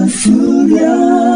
Surya.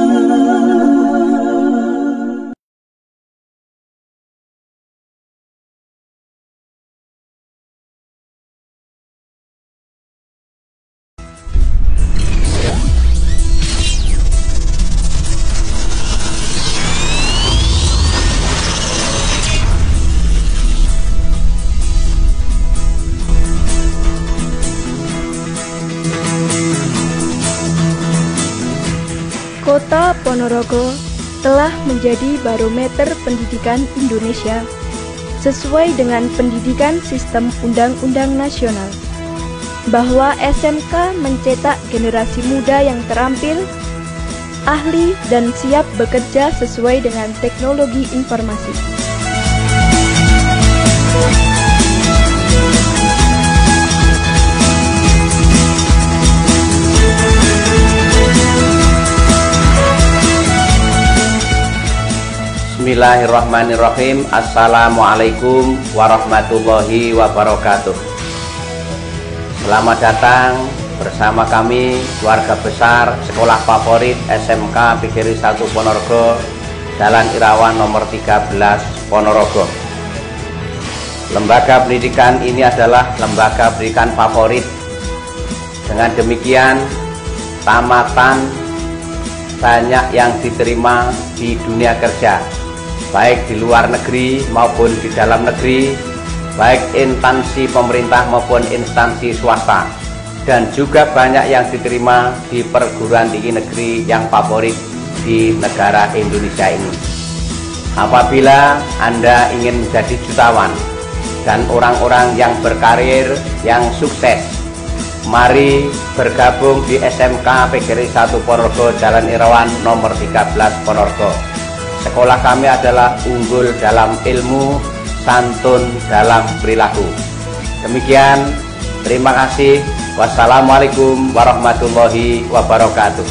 Kota Ponorogo telah menjadi barometer pendidikan Indonesia sesuai dengan pendidikan sistem undang-undang nasional, bahwa SMK mencetak generasi muda yang terampil, ahli, dan siap bekerja sesuai dengan teknologi informasi. Bismillahirrahmanirrahim. Assalamualaikum warahmatullahi wabarakatuh. Selamat datang bersama kami, keluarga besar Sekolah Favorit SMK PGRI 1 Ponorogo, Jalan Irawan nomor 13 Ponorogo. Lembaga pendidikan ini adalah lembaga pendidikan favorit. Dengan demikian, tamatan banyak yang diterima di dunia kerja, baik di luar negeri maupun di dalam negeri, baik instansi pemerintah maupun instansi swasta, dan juga banyak yang diterima di perguruan tinggi negeri yang favorit di negara Indonesia ini. Apabila Anda ingin menjadi jutawan dan orang-orang yang berkarir, yang sukses, mari bergabung di SMK PGRI 1 Ponorogo, Jalan Irawan nomor 13 Ponorogo. Sekolah kami adalah unggul dalam ilmu, santun dalam perilaku. Demikian, terima kasih. Wassalamualaikum warahmatullahi wabarakatuh.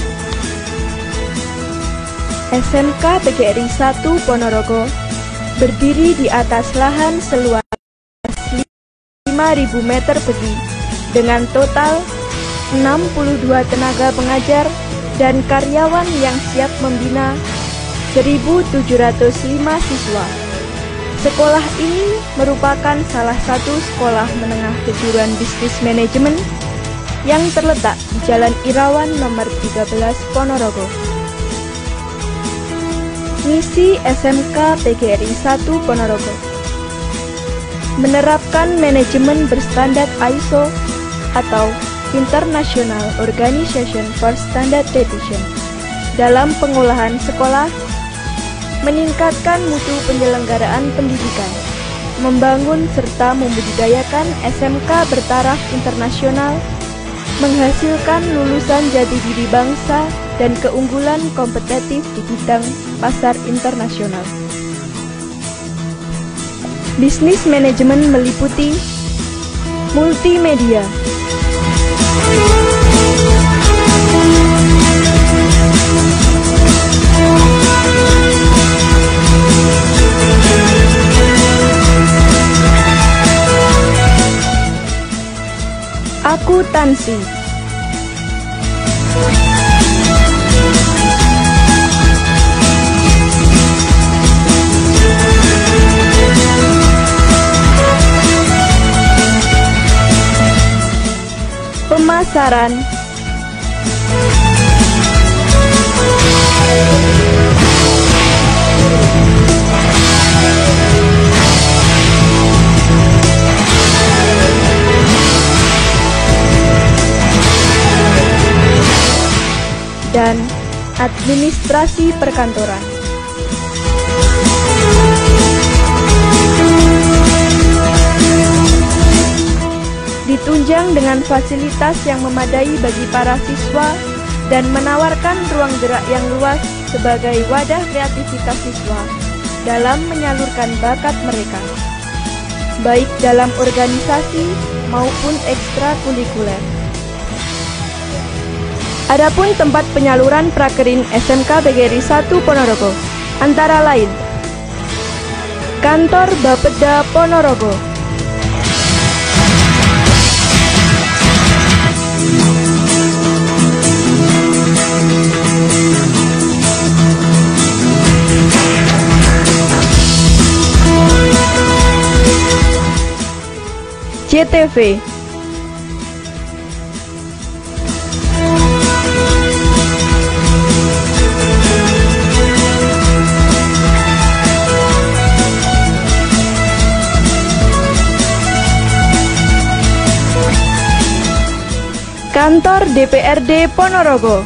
SMK PGRI 1 Ponorogo berdiri di atas lahan seluas 5.000 meter persegi dengan total 62 tenaga pengajar dan karyawan yang siap membina 1.705 siswa. Sekolah ini merupakan salah satu sekolah menengah kejuruan bisnis manajemen yang terletak di Jalan Irawan nomor 13 Ponorogo. Misi SMK PGRI 1 Ponorogo: menerapkan manajemen berstandar ISO atau International Organization for Standardization dalam pengolahan sekolah, meningkatkan mutu penyelenggaraan pendidikan, membangun serta membudidayakan SMK bertaraf internasional, menghasilkan lulusan jati diri bangsa dan keunggulan kompetitif di bidang pasar internasional. Bisnis manajemen meliputi multimedia, akuntansi, pemasaran, dan administrasi perkantoran. Ditunjang dengan fasilitas yang memadai bagi para siswa dan menawarkan ruang gerak yang luas sebagai wadah kreativitas siswa dalam menyalurkan bakat mereka, baik dalam organisasi maupun ekstrakurikuler. Adapun tempat penyaluran prakerin SMK PGRI 1 Ponorogo antara lain Kantor Bapeda Ponorogo, JTV. Kantor DPRD Ponorogo.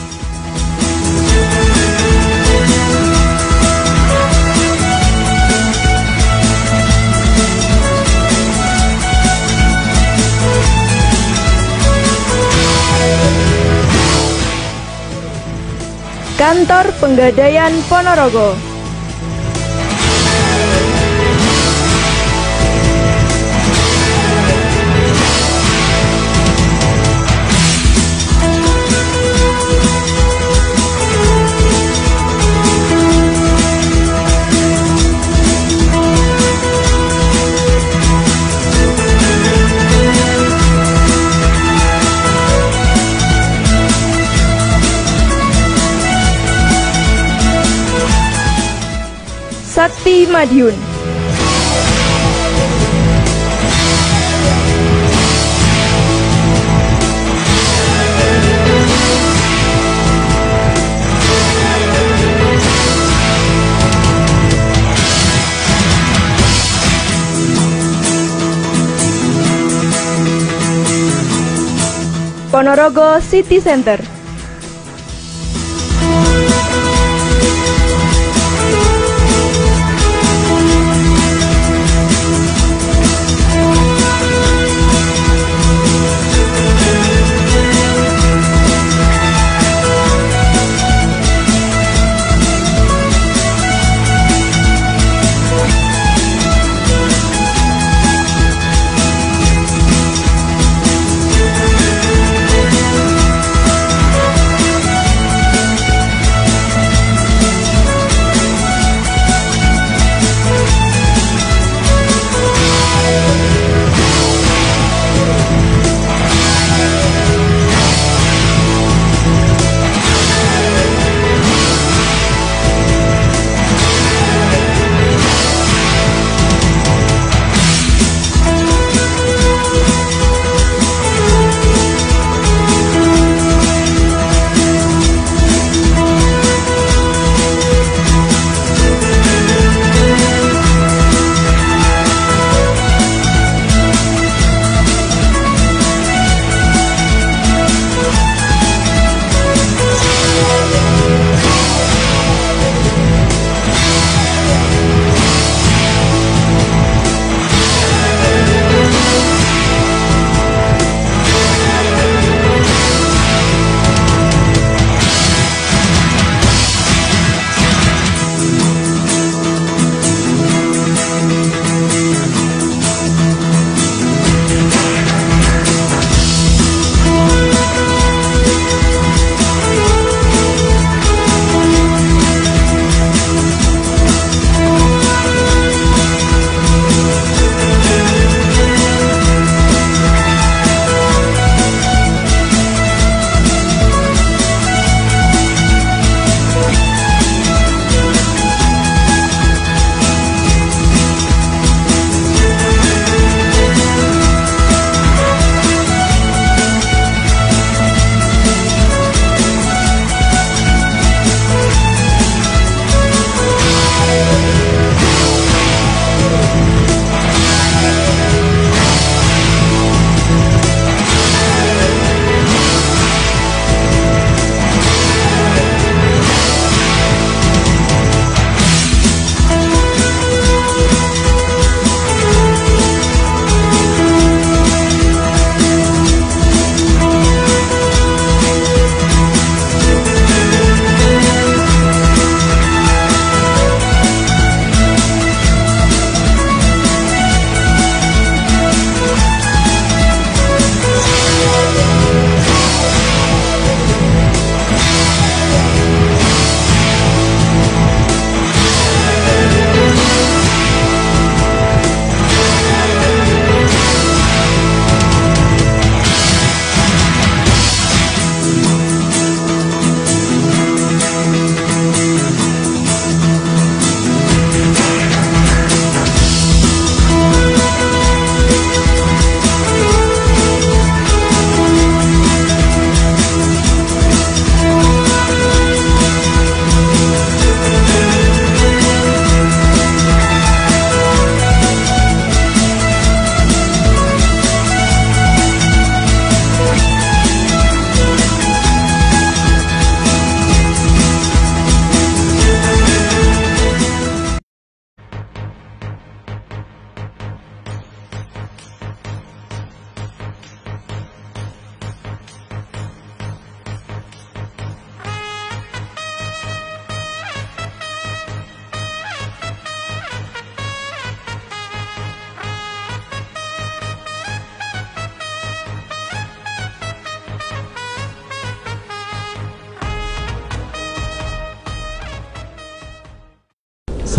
Kantor Penggadaian Ponorogo. Sakti Madiun. Ponorogo City Center.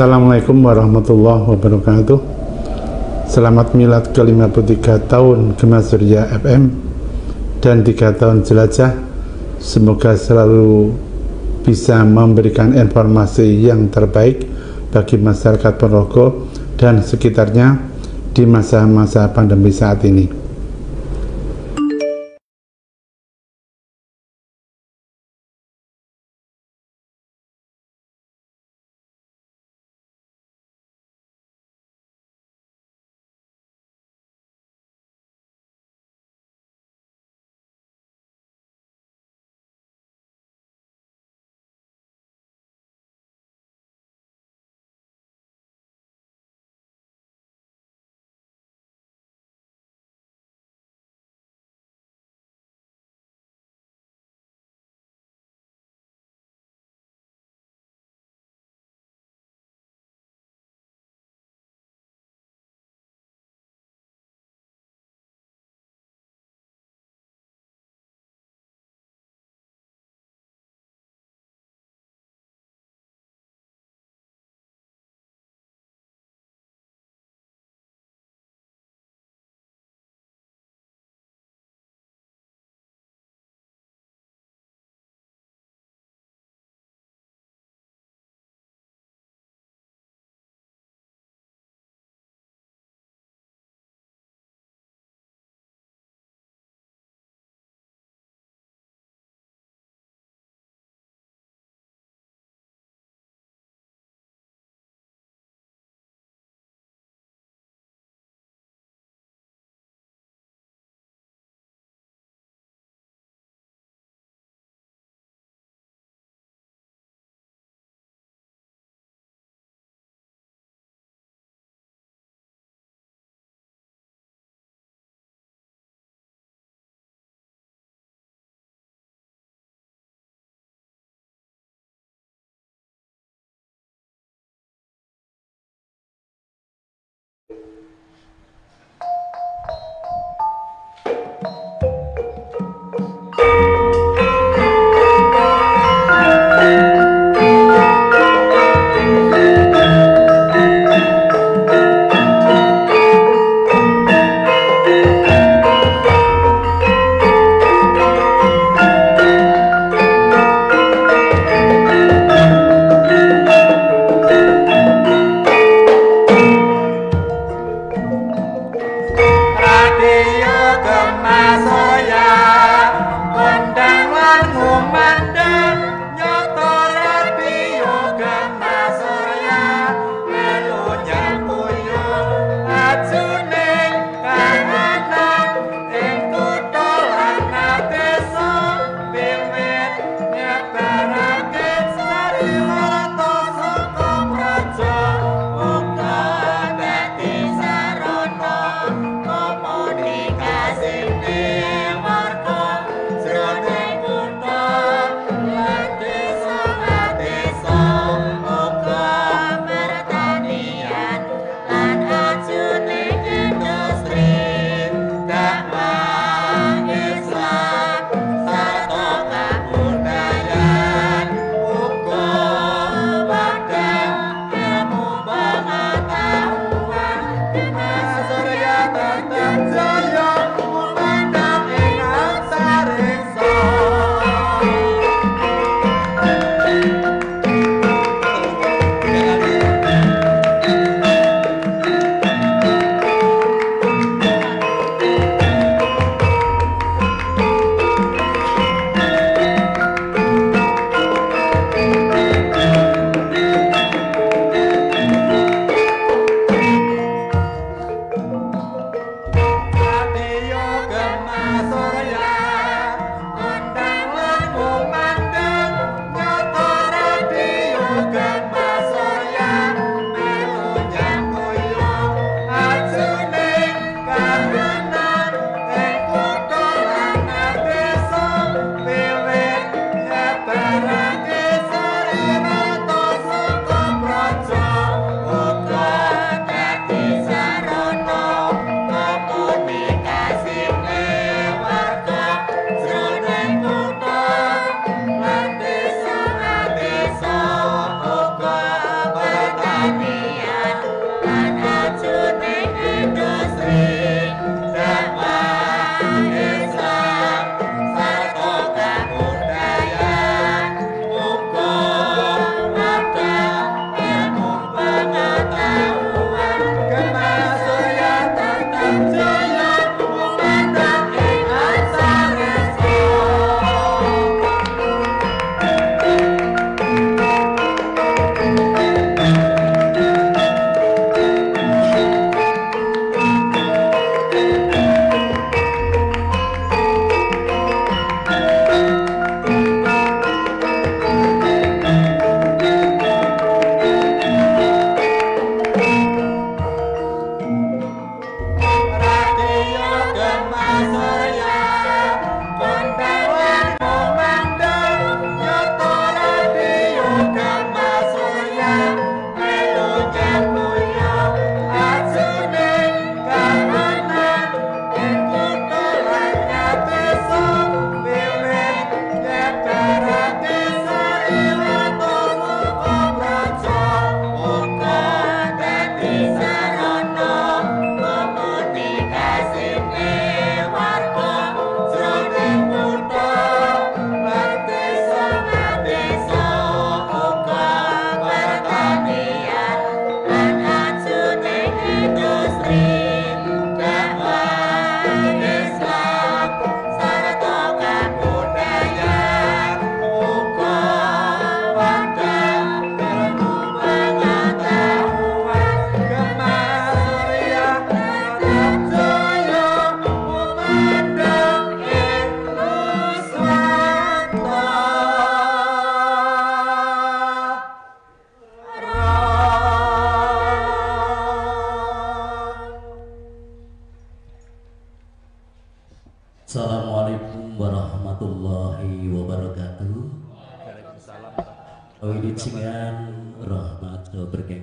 Assalamualaikum warahmatullahi wabarakatuh. Selamat milad ke-53 tahun Gema Surya FM dan 3 tahun jelajah. Semoga selalu bisa memberikan informasi yang terbaik bagi masyarakat Ponorogo dan sekitarnya di masa-masa pandemi saat ini.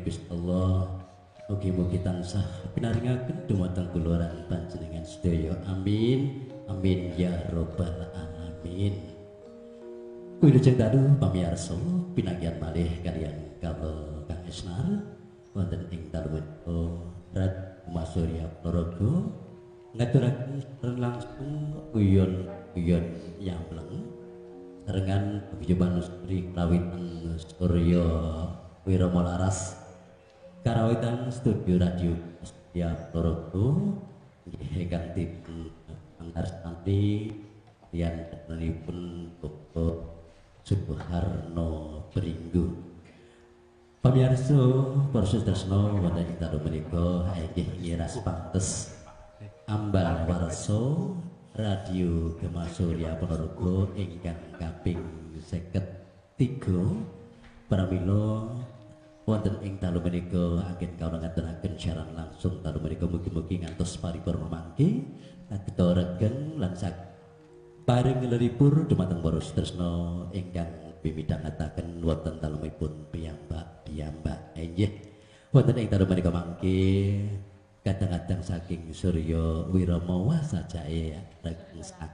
Gusti Allah mugi-mugi tansah pinaringaken dumateng kuluaran panjenengan sedaya. Amin amin ya robbal alamin. Wilujeng dalu pamirsa pinanggihan malih kaliyan kawula Kang Esnar wonten ing dalu Rad Masurya Ponorogo ngaturaken langsung uyon-uyon nyampleng dengan paguyuban Sri Krawitan Surya Wirama Laras karawitan studio radio Masurya Ponorogo ingkang dipun pangarsanti liyan pun Bapak Suharno Pringgo. Pamirsa para tresna wonten ing dalu menika inggih ngiras pantes ambal warsa Radio Gema Surya Ponorogo ingkang kaping 53 pramila wonten ing dalu menika anggen kawula ngaturaken siaran langsung dalu menika mugi-mugi ngantos paripurna mangke kita regen lan paring leripur dumateng para tresna ingkang pimidhangetaken wonten dalemipun piyambak inggih wonten ing dalu menika mangke kadang-kadang saking Surya Wirama Wasajae regen sak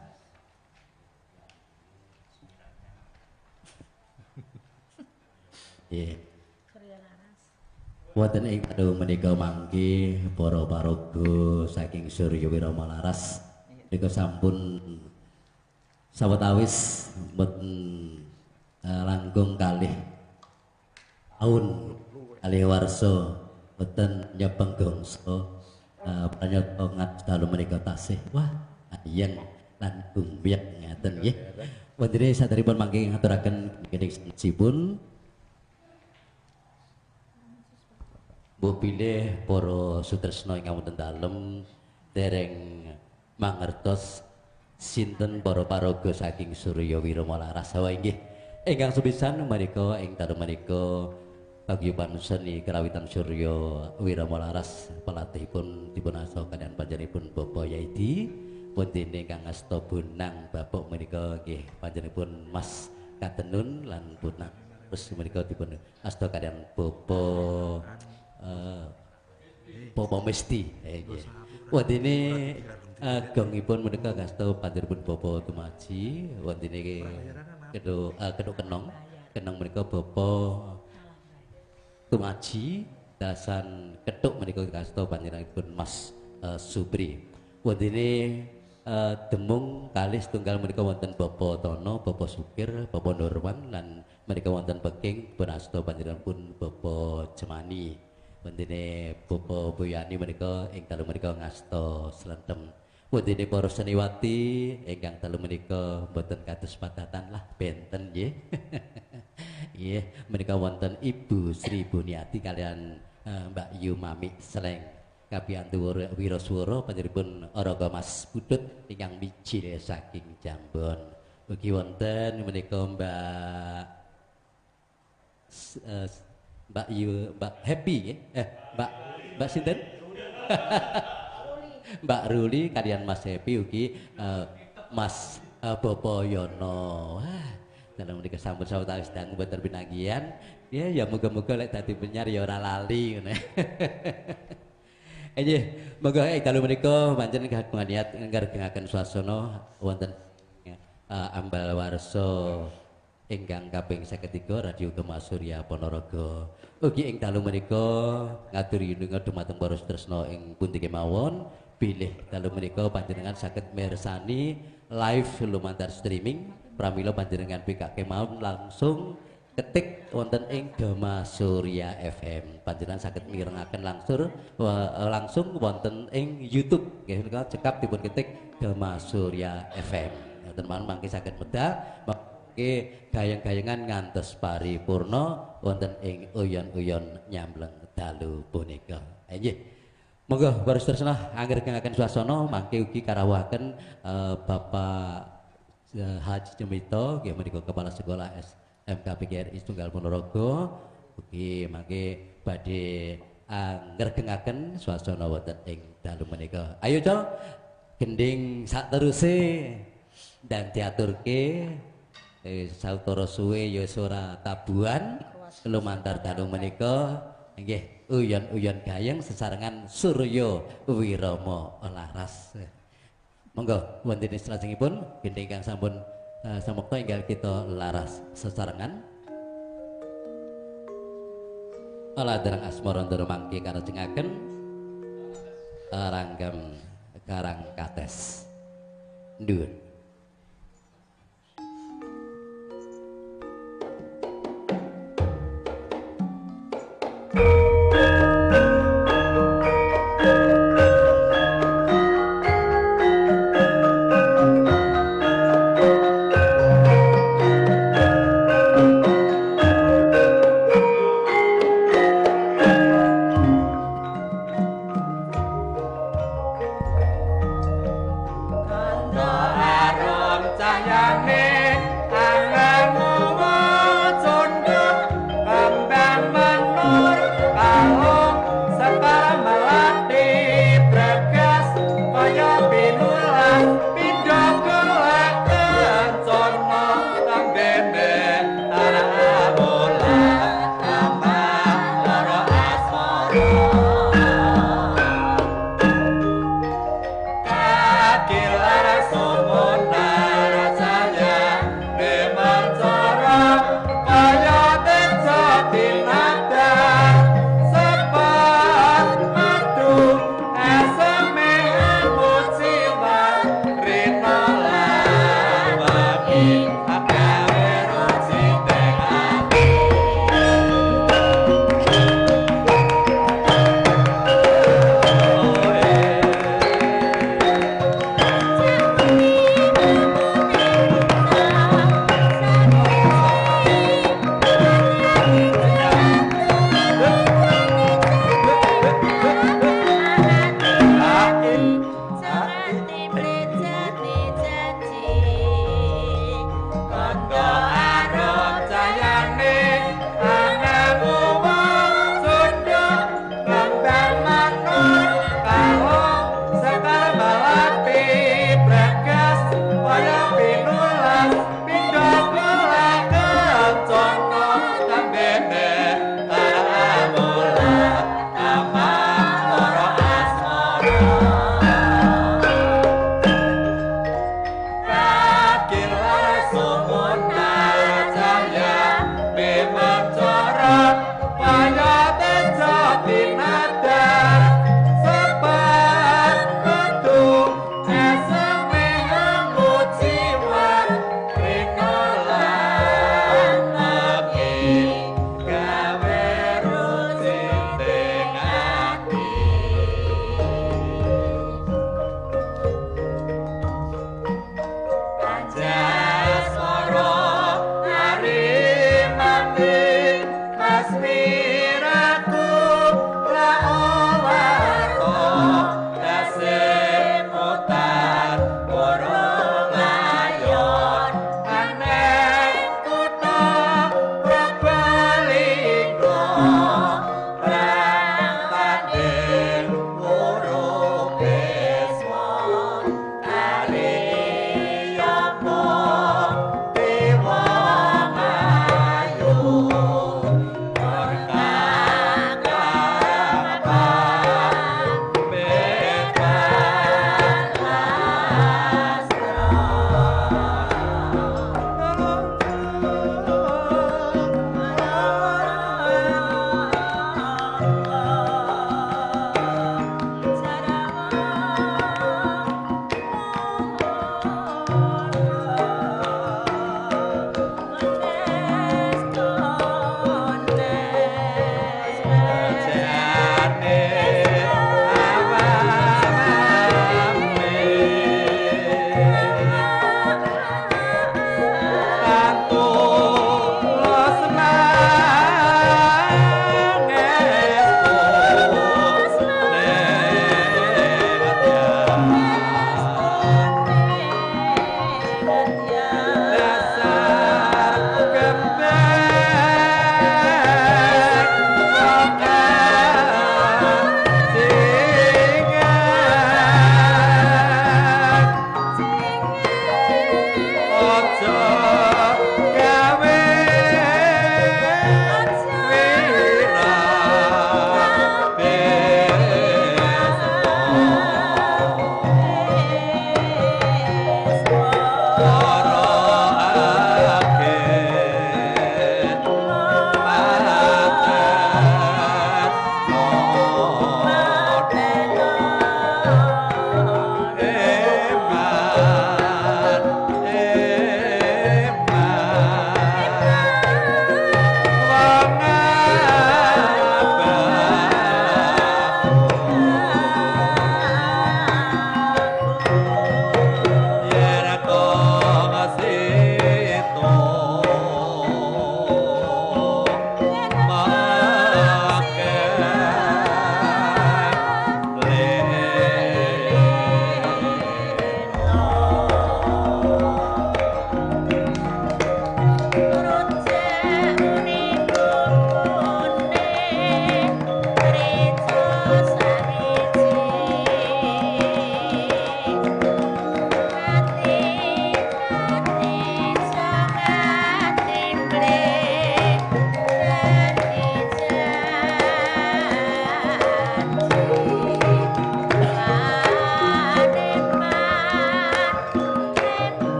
wonten ing dalu menika mangke para paraga saking Surya Wirama Laras menika sampun sawetawis mboten langkung kalih taun kalih warsa mboten nyepeng gongso panyata ngat dalu menika tasih wah ayen lan gumbyek ngaten nggih. Wonten saderipun mangke ngaturaken kedhikipun Bu pilih para sutresna ingkang wonten dalem dereng mangertos sinten para paraga saking Surya Wirama Laras sawa inggih ingkang sepisan menika ing dalu menika paguyuban seni karawitan Surya Wirama Laras pelatihipun dipun asta kaliyan panjenenganipun Bapak Yaidi wonten ingkang asta bonang bapak menika nggih panjenenganipun Mas Katenun lan bonang terus menika dipun asta kaliyan Bapak Mesti nggih wondene gongipun menika ngasta panjenenganipun Bapak Tumaji wondene keduk kenong menika Bapak Tumaji dasan ketuk menika ngasta panjenenganipun Mas Supri wondene demung kalih setunggal menika wonten Bapak Tono Bapak Supir Bapak Nurwan lan menika wonten Peking pun asta panjenenganipun Bapak Jemani wondene Bapak Boyani menika ing dalu menika ngasta slentem wondene para seniwati ingkang dalu menika mboten kados padatan lah benten nggih. Nggih menika wonten Ibu Sri Buniati kalian Mbak Yu Mami Sleng kapiyantu wiraswara panjenenganipun Araga Mas Putut ingkang mijil saking Jambon. Ugi wonten menika Mbak Happy Mbak sinten? Mbak Ruli kalian Mas Happy ugi Mas Bopoyono. Wah, dalam menika sampun sawetawis dangu boten pinanggihan. Ya muga-muga lek dadi penyiar ya ora lali ngene. Nggih, moga dalu menika pancen kagungan niat ngregengaken swasana wonten ambal warsa ingkang kaping 53 Radio Gema Surya Ponorogo. Ugi ing dalu menika ngaturi yununga dumateng para tresna ing pundi kemawon bilih dalu menika panjenengan saged mirsani live lumantar streaming pramila panjenengan pikak kemawon langsung ketik wonten ing Gema Surya FM panjenengan saged mirengaken langsung wonten ing YouTube nggih menika cekap dipun ketik Gema Surya FM ngoten mawon mangke saged medal gayeng-gayengan ngantos paripurna wonten ing uyon-uyon nyambleng dalu punika. Nggih. Monggo para tresna angger-anggen swasana mangke ugi karawuhaken Bapak Haji Cemito nggih menika kepala sekolah SMK PGRI Tunggal Ponorogo ugi mangke badhe angger-anggen swasana wonten ing dalu menika. Ayo Cok gending sateruse dan diaturke sautara suwe ya ora tabuhan lumantar dalu menika nggih uyon-uyon gayeng sesarengan Surya Wirama Laras. Monggo wonten salajengipun gending ingkang sampun samekta enggal kita laras sesarengan. Aladarang asmarandara mangke karajengaken ranggam karang kates. Nuwun. Kanda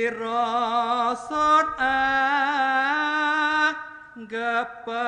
sirosot gepa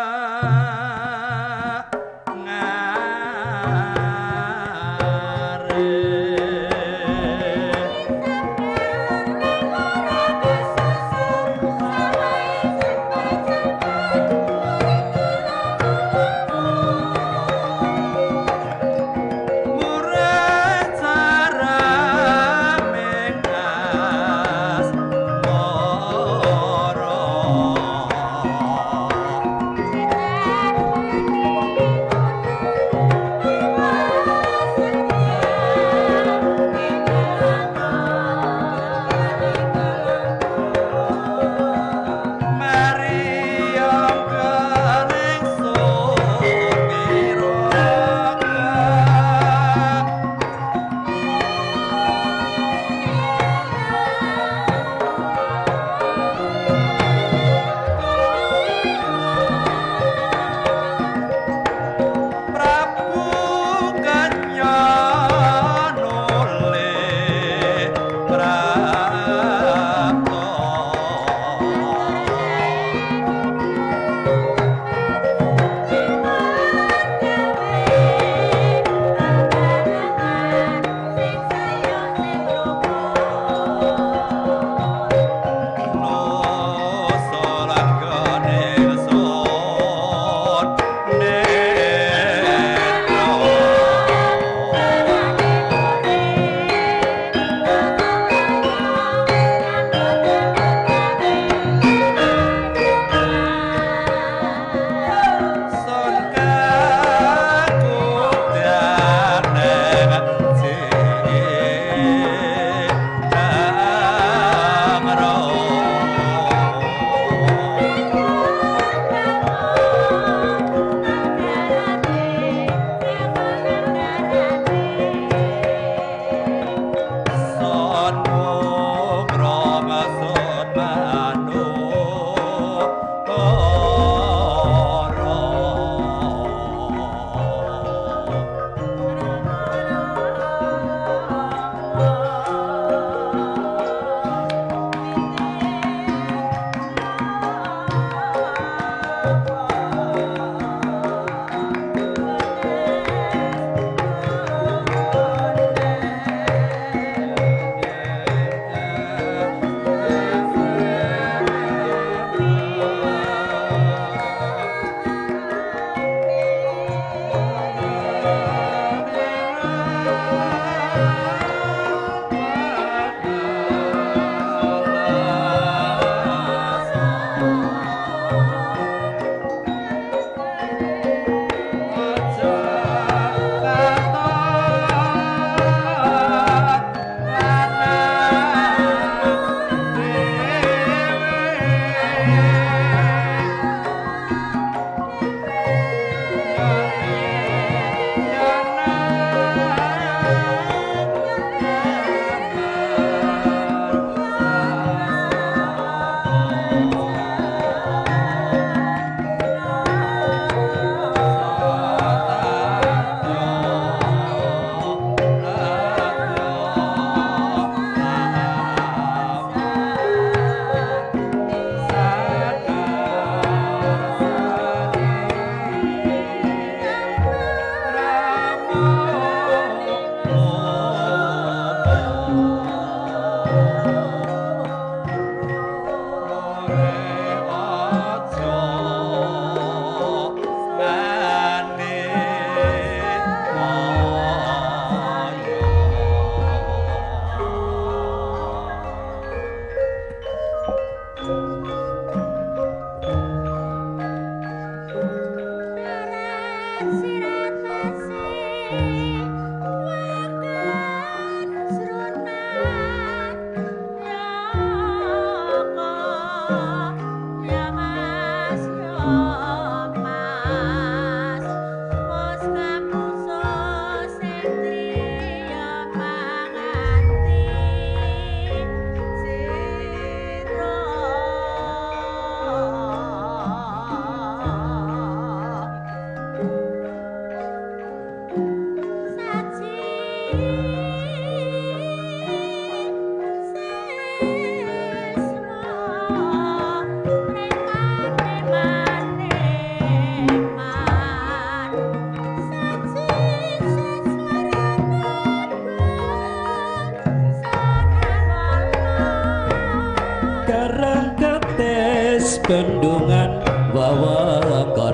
bendungan wewengkon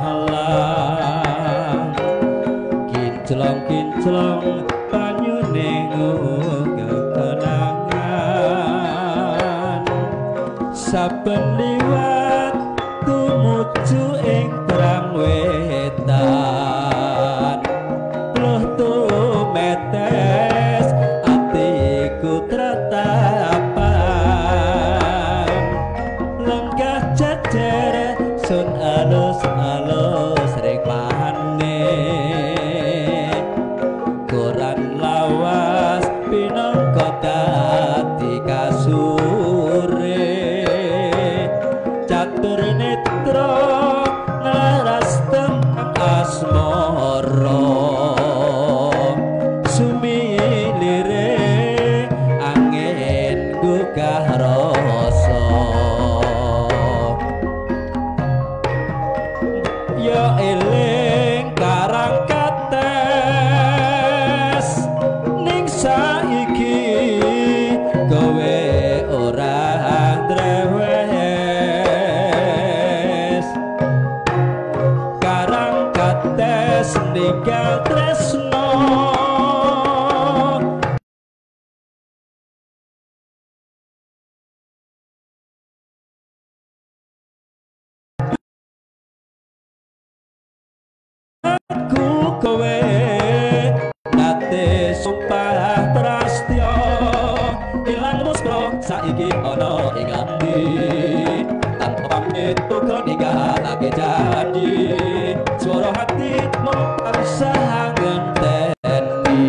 Malang kinclong-kinclong banyune kekenangan saben liwat tumuju ing perang wetan loh tumetes atiku tratapan lenggah jajar sun alus-alus rek maneh koran lawas pinangka dadi kasure catur netra ngaras tembang asmara sumilire angin gugah rasa yo eling karang kates ning saiki kowe ora drewes karang kates ninggal tresno aku kowe nate sumpah prastya ilang muspro saiki ana ing ati tanpa pamit uga ninggalake janji swara hatimu tansah ngenteni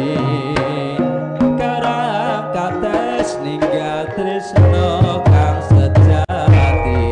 karang kates ninggal tresno kang sejati.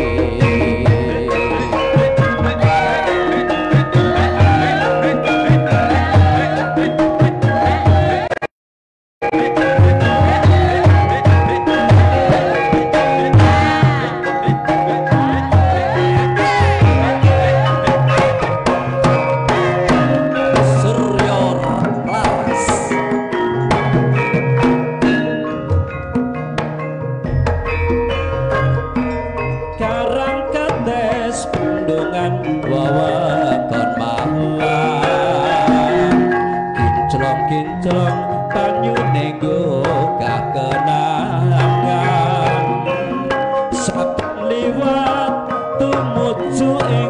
Kinclong banyune gugah kenangan saben liwat tumuju ing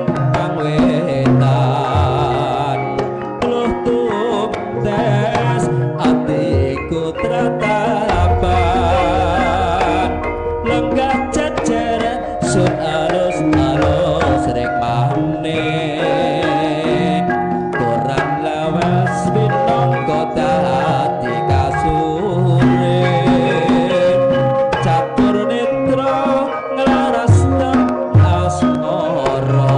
pangwetan luh tumtes atiku tratapan lenggah jajar sun alus-alus rek maneh koran lawas pinangka dadi kasure catur netra nglaras asmara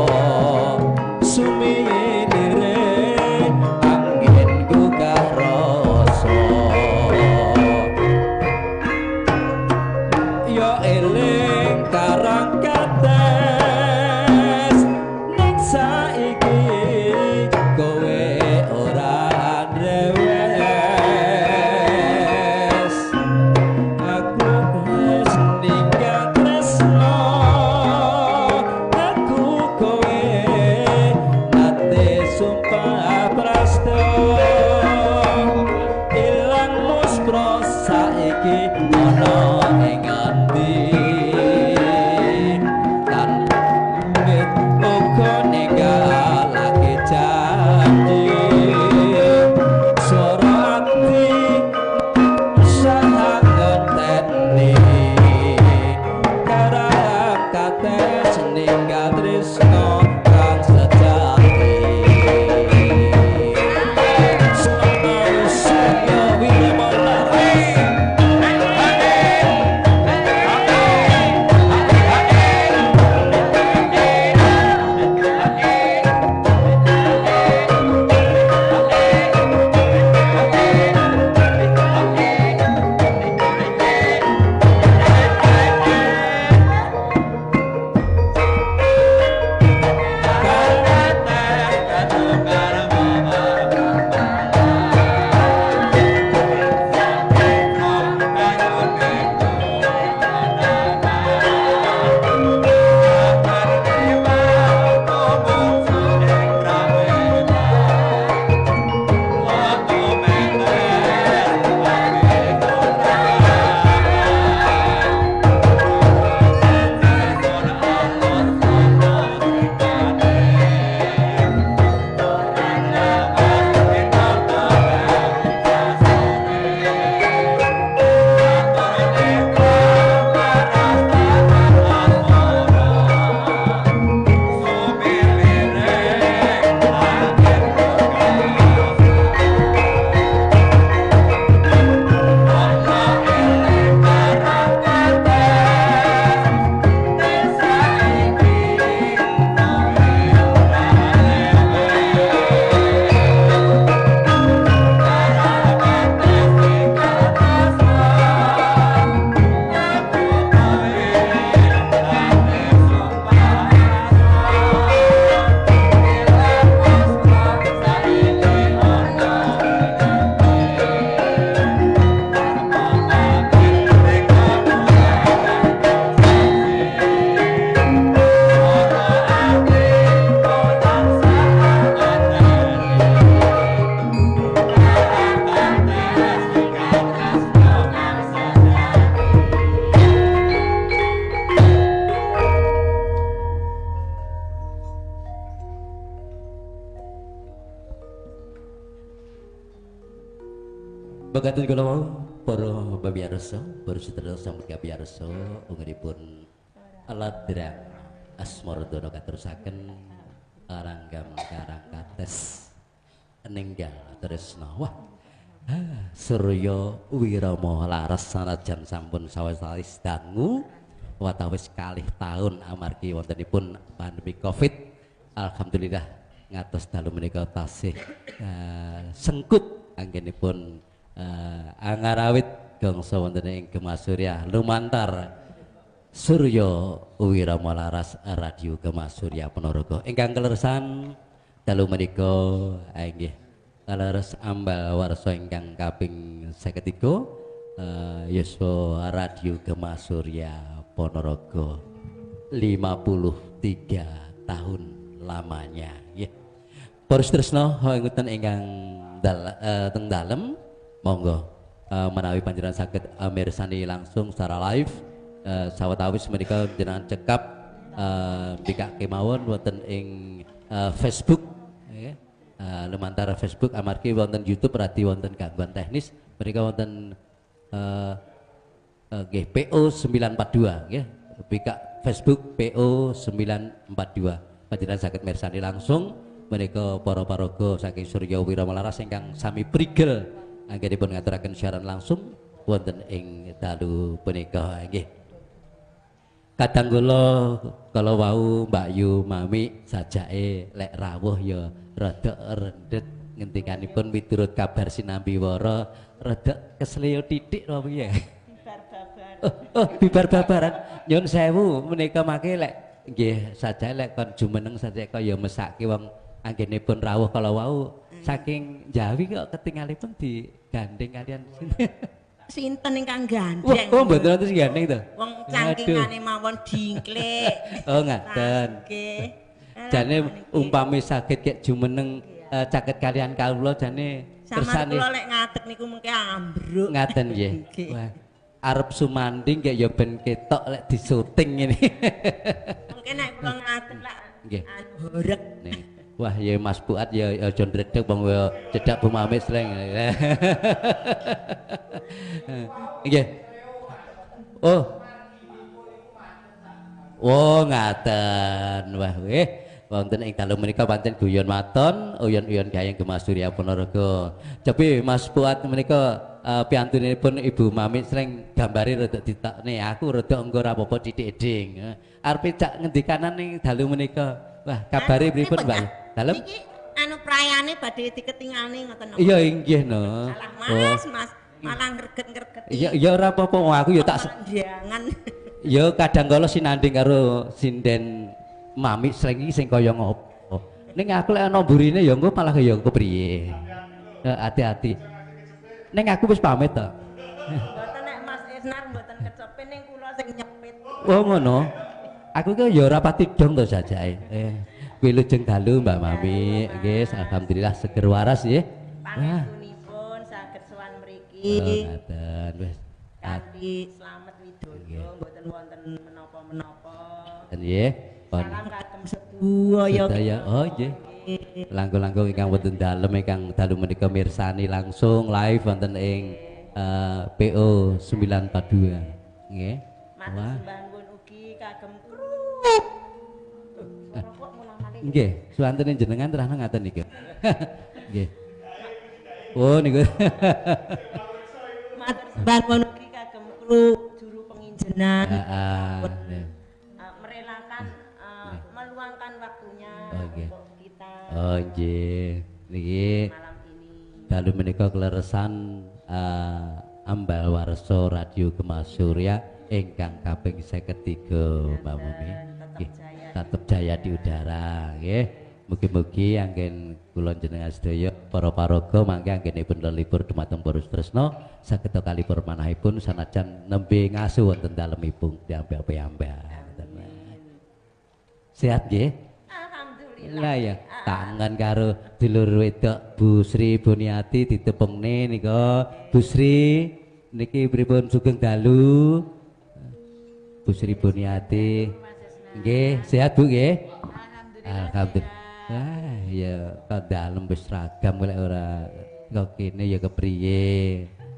sumilire angin gugah rasa yo eling karang kates ning saiki kowe ora drewes aku wis ninggal tresno aku kowe nate sumpah prastya ilang muspro saiki ana ing ati lan mit uga ninggalake janji swara ati usaha ngeteni karang kates ninggal tresno kang sejati Surya Widya Laras Begatun kula wau para pamiyarsa, para sedherek sampun kapiyarsa unggulipun Ladrang Asmardana katerusaken aranggam karang kates ninggal tresna. Wah. Surya Wirama laras sanajan sampun sawetawis dangu watawis kalih taun amargi wontenipun pandemi Covid. Alhamdulillah ngatos dalu menika tasih sengkut anggenipun angarawit gangsa wonten ing Gemasurya lumantar Surya Wirama laras Radio Gemasurya Ponorogo ingkang kleresan dalu menika inggih kaleres ambal warsa ingkang kaping 53 yuswa Radio Gemasurya Ponorogo 53 tahun lamanya nggih. Para tresna ingkang teng dalem monggo menawi panjenengan saged mirsani langsung secara live sawetawis menika jenengan cekap bikak kemawon wonten ing Facebook nggih. Lumantar Facebook amargi wonten YouTube radi wonten gangguan teknis menika wonten nggih PO 942 nggih. Bikak Facebook PO 942 panjenengan saged mirsani langsung menika para paraga saking Surya Wirama laras ingkang sami prigel anggenipun ngaturaken siaran langsung wonten ing dalu punika nggih. Kadang kula kalau wau Mbak Yu Mami sajake lek rawuh ya rada rendet ngendikanipun miturut kabar sinambi wara rada kesleo titik to piye. Bibar babaran nyun sewu menika mangke lek nggih sajake lek kon jumeneng sajake kaya mesake wong anggenipun rawuh kalau wau saking Jawi kok ketingalipun digandeng kalian sinten ingkang gandeng. Oh mboten wonten sing gandeng to. Wong cangkingane mawon dingklek. Oh ngaten. Jane umpami saged kek jumeneng caket kalian kawula jane kersane. Sampeyan kula lek ngadeg niku mengke ambruk. Ngaten nggih. Wah. Arep sumanding kek ya ben ketok lek disuting ngene. Mengke nek kula ngadeg lak nggih. Horeg. Wah ya Mas Buat ya aja ndredeg wong cedak Bu Mamit sleng. Nggih. Oh ngaten. Wah nggih. Wonten ing dalu menika pancen guyon maton, uyon-uyon gayeng Gemasurya Ponorogo. Cobi Mas Buat menika piantunipun Ibu Mamit sleng gambari rada ditakne aku rada engko ora apa-apa titik eding. Arep cak ngendikanan ning dalu menika. Wah kabare pripun Mbak? Dalem iki anu prayane badhe diketingalne ngoten napa? Iya inggih no. Mas, malah ngreget-ngreget. Iya ora apa-apa aku ya tak jangan. Ya kadang kala sinanding karo sinden Mami sleng iki sing kaya ngopo. Ning aku lek ana burine ya engko malah ya engko priye. Hati-hati. Ning aku wis pamit to. Mboten nek Mas Isnar mboten kecepin ning kula sing nyepit. Oh ngono. Aku ki ya ora pati dong to sajake. Kuwi lujeng dalu Mbak Mami, nggih alhamdulillah seger waras nggih. Panjenenganipun saged sowan mriki. Ngaten wis. Kanthi slamet widodo mboten wonten menapa-menapa. Nggih. Salam kagem sedaya. Sedaya. Oh nggih. Langkung-langkung ingkang wonten dalem ingkang dalu menika mirsani langsung live wonten ing PO 942. Nggih. Wah. Sembahipun ugi kagem kru. Nggih, suwantene jenengan terahno ngaten niki. Nggih. Oh niku. Matur sembahipun ugi kagem kru juru penginjenan. Merelakan meluangkan waktunya untuk kita. Oh nggih. Niki malam ini. Dalu menika kleresan ambal warsa Radio Gemasurya ingkang kaping 53 Mbak Mumi. Nggih. Tetep jaya di udara nggih. Mugi-mugi anggen kula jenengan sedaya para paraga mangke anggenipun lelipur dumateng para tresna saged kalipur manahipun sanajan nembe ngasuh wonten dalemipun diambe-ambe. Sehat nggih? Alhamdulillah ya. Tangan karo dulur wedok Bu Sri Buniati ditepungne nika. Bu Sri niki pripun sugeng dalu? Bu Sri Buniati nggih, sehat Bu nggih? Alhamdulillah. Ya kok dalem wis seragam lek ora kok kene ya kepriye.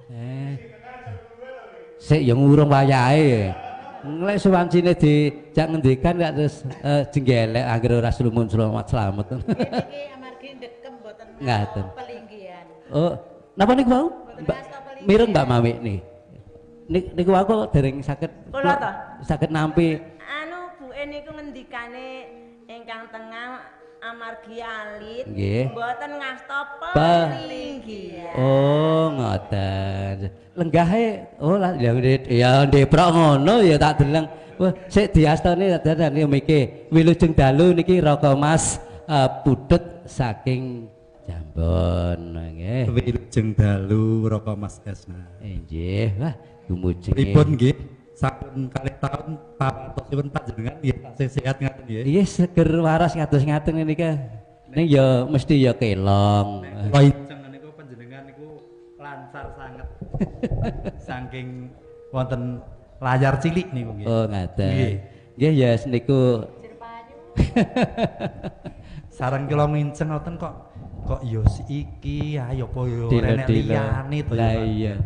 Sik ya ngurung wayahe. Lek suwancine dijak ngendikan gak terus jenggelek anggere ora selamat selamat. Niki amargi ndekem mboten Ngaten. pelinggihan. Oh, napa niku wau? Mireng Mbak Mawi nih. Niku aku dereng saged Kula to? saged nampi. Anu buke niku ngendikane ingkang tengah amargi alit Nggih. mboten ngasta pelinggihan. Oh, ngoten. Lenggahe oh ya ndeprok ngono ya tak deleng. Wah, sik diastane dadane miki wilujeng dalu niki Raka Mas putut saking Jambon nggih. Wilujeng dalu Raka Mas Esna. Nggih, wah gumujeng. Pripun nggih? Sampun kalih taun pawatosipun panjenengan nggih tasih sehat ngaten nggih. Iya seger waras ngatus ngaten niki. Ning ya mesti ya kelong. Wilujeng niku panjenengan niku lancar sanget. Saking wonten layar cilik niku nggih. Oh, ngaten. Nggih. Nggih ya niku Sareng kula nginceng ngoten kok ya iki ayo apa ya renek liyane to lah ya. iya.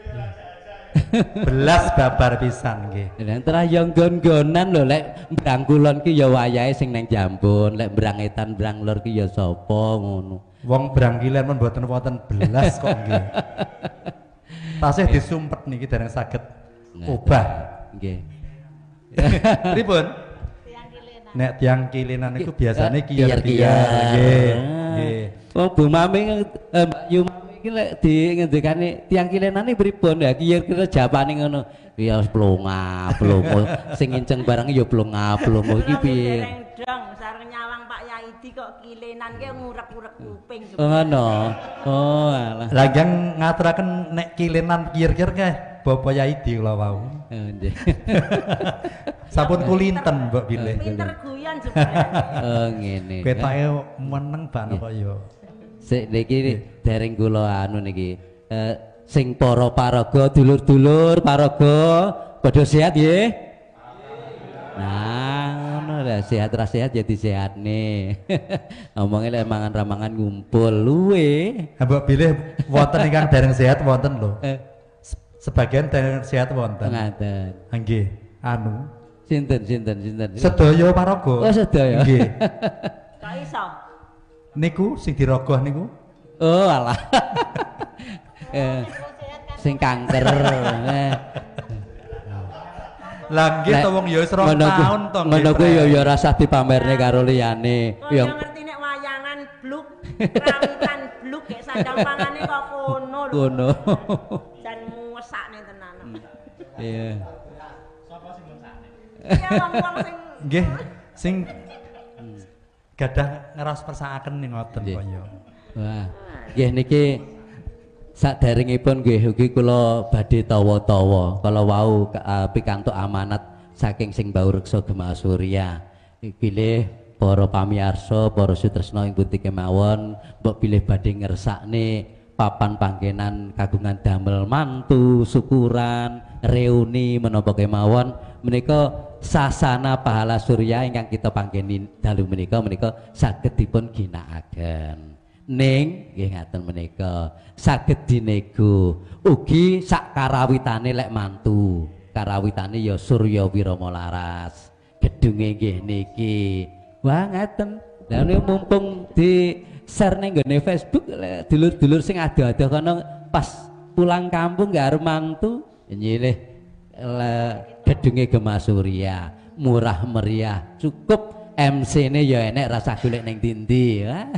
Belas babar pisan nggih. Lah terah yo nggon-nggonan lho lek mbrang kulon ki ya wayahe sing nang Jambon, lek mbrang etan mbrang lor ki ya sapa ngono. Wong Brangkilen men mboten wonten belas kok nggih. Tasih disumpet niki dereng saged obah. Nggih. Pripun? Nek tiang kilinan niku biasane kiyer-kiyer Kiyer-kiyer. nggih. Nggih. Oh Bu Mami Mbak Yu Mami iki lek di ngendikane tiang kilenane pripun ya kiyer-kiyer japane ngono. Ya plonga, plomo sing nginceng barang ya plonga, plomo iki piye? Dong sareng nyawang Pak Yaidi kok kilenan ke ngurek-urek kuping. Oh ngono. Oh alah. Lajeng ngaturaken nek kilenan kiyer-kiyer nggih Bapak Yaidi kula wau. Nggih. Sampun kulinten Mbok Bilih. Pinter guyon jebule. Oh ngene. Ketoke meneng ban kok ya. Sik niki dereng kula anu niki. Sing para paraga dulur-dulur paraga padha sehat nggih. Nah, ngono lah sehat ra sehat ya disehatne. Omongnya lek mangan-ramangan ngumpul luwe. Mbok Bilih wonten ingkang dereng sehat wonten lho. Sebagian dereng sehat wonten. Ngaten. Nggih, anu Sinten. sedaya paraga. Oh, sedaya. Nggih. Kok iso? Niku sing dirogoh niku. Oh, alah. Sing kanker. Lah nggih to wong ya wis 2 taun to nggih. Ngono kuwi ya rasa dipamerne karo liyane. Kok ngerti nek wayangan bluk, rawitan bluk gek sandang pangane kok kono lho. Ngono. Jan muesakne tenan. Iya. Ya wong-wong sing Nggih, sing gadah ngeras persakaken ning ngoten Nggih. kok ya. Wah, nggih niki saderengipun nggih ugi kula badhe tawa-tawa kala wau pikantuk amanat saking sing Mbau Reksa Gema Surya. Pilih para pamirsa, para sutresna ing pundi kemawon, mbok pilih badhe ngersakne papan panggenan kagungan damel mantu, syukuran, reuni menapa kemawon menika sasana pahala surya ingkang kita panggeni dalu menika saged dipun ginakaken. Ning nggih ngaten menika saged dinego ugi sak karawitane lek mantu karawitane ya Surya Wirama Laras gedunge nggih niki wah ngaten lha mumpung di share ning nggone Facebook dulur-dulur sing ado-ado kono pas pulang kampung gak arep mantu nyilih gedunge Gema Surya murah meriah cukup MC-ne ya enek rasa golek ning ndi-ndi.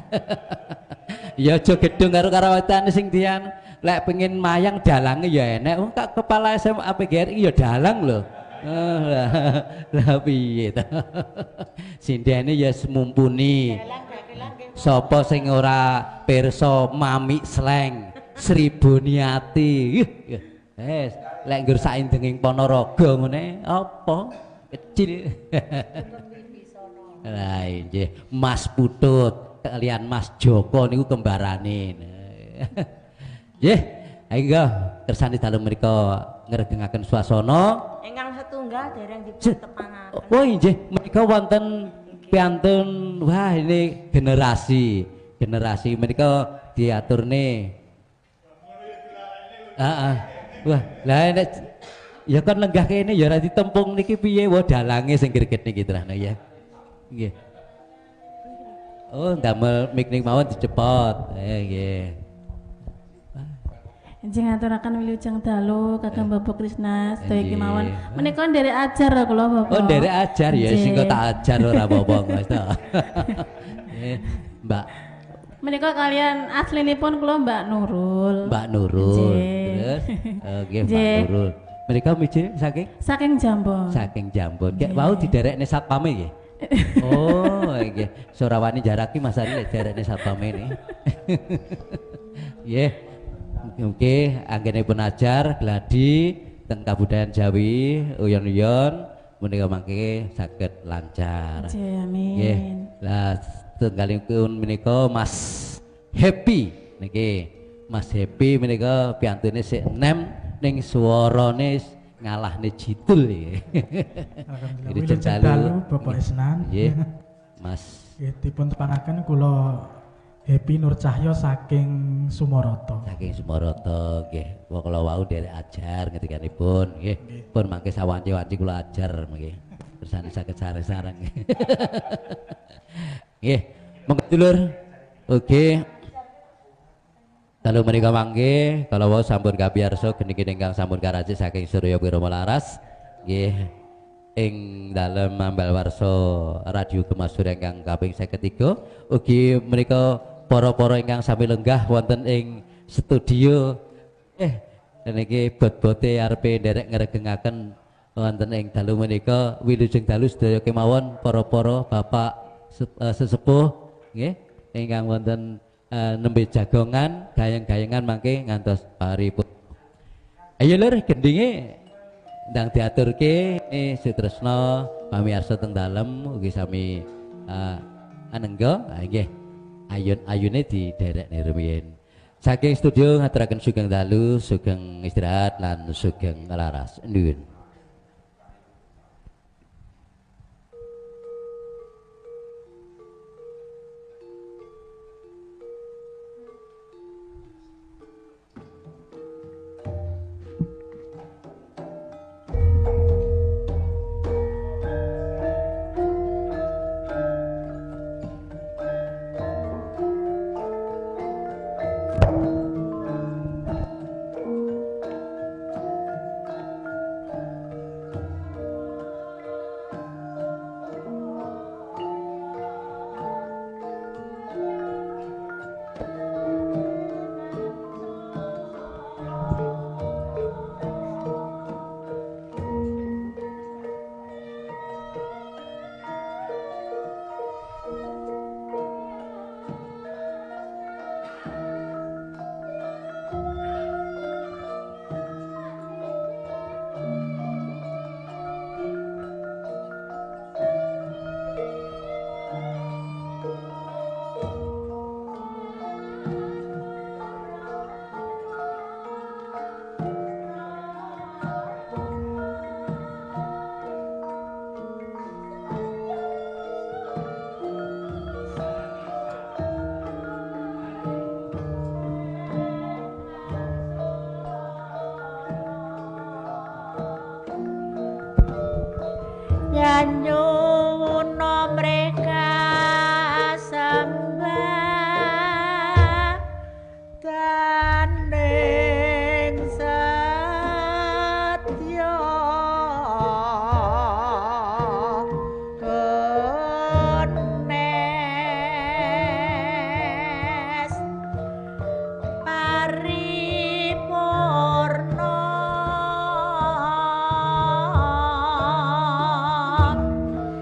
Ya aja gedung karo karawatane sing dian. Lek pengen mayang dalange ya enek. Wong kak kepala SMA PGRI ya dalang lho. Lah piye to. Sindene ya semumpuni. Sapa sing ora pirsa mami sleng seribu niati. Wes, lek nggur saindenging Ponorogo ngene apa? Kecil. Lah nggih, Mas Putut kalian Mas Joko niku kembarane. Nggih, ayo kersane dalem mriku ngregengaken swasana. ingkang setunggal dereng dipuntepangaken. Oh nggih, menika wonten piantun wah ini generasi menika diaturne. Heeh. Wah, lah nek Ya kan lenggah kene ya ora ditempung niki piye wae dalange sing greget niki terahno ya. Nggih. Oh, damel mik ning mawon dicepot. Nggih. Enjing aturaken wilujeng dalu Kakang Bapak Krisna sedaya kemawon. Menika nderek ajar kula Bapak. Oh, nderek ajar ya sing kok tak ajar ora apa-apa Mas. Mbak. Menika kalian aslinipun kula Mbak Nurul. Mbak Nurul. Terus nggih Mbak Nurul. Mereka miji saking Jambon. Saking Jambon. Kayak mau diderekne satpame nggih. Oh, nggih. Sorawani jaraki Mas Ari derekne satpame ini. Nggih. Oke, anggenipun ajar gladi teng kabudayan Jawi uyon-uyon menika mangke saged lancar. Amin. Nggih. Lah tunggalipun menika Mas Happy niki. Mas Happy menika piyantune sik nem ning swarane ngalahne Jitul iki. Wilujeng dalu Bapak Isnan. Nggih. Mas. Nggih dipun tepanaken kula Happy Nur Cahyo saking Sumoroto. Saking Sumoroto nggih. Kula wau derek ajar ngetikanipun nggih. Pun mangke sawanci-wanci kula ajar nggih. Bersane saged sareng-sareng. Nggih. Monggo dulur. Oke. Dalu menika mangke kala wau sampun kapiyarsa geniki ingkang sampun karaji saking Surya Wirama Laras nggih ing dalem ambal warsa Radio Gemasur ingkang kaping 53 ugi menika para-para ingkang sami lenggah wonten ing studio niki bot-bote arepe nderek ngregengaken wonten ing dalu menika wilujeng dalu sedaya kemawon para-para bapak sesepuh nggih ingkang wonten nembe jagongan gayeng-gayengan mangke ngantos paripun. Ayo lur gendinge ndang diaturke Sutresna pamirsa teng dalem ugi sami anengga nggih ayun-ayune diderekne rumiyin. Saking studio ngaturaken sugeng dalu, sugeng istirahat lan sugeng laras. Nuwun. Nyuwuna mereka sembah tanding satya kenes paripurna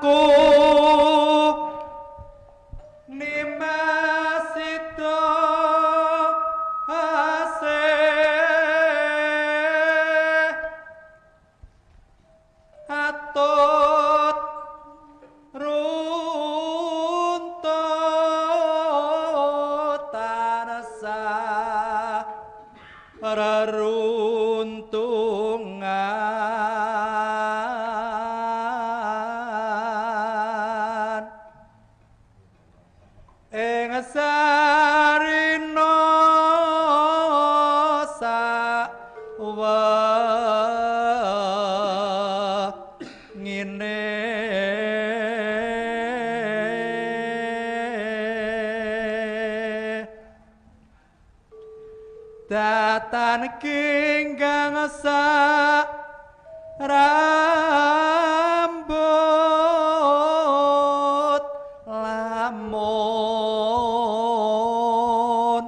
aku nimasito asih atut runtut tanasa reruntungan ing sarina ngene datan kinggang rambut lamun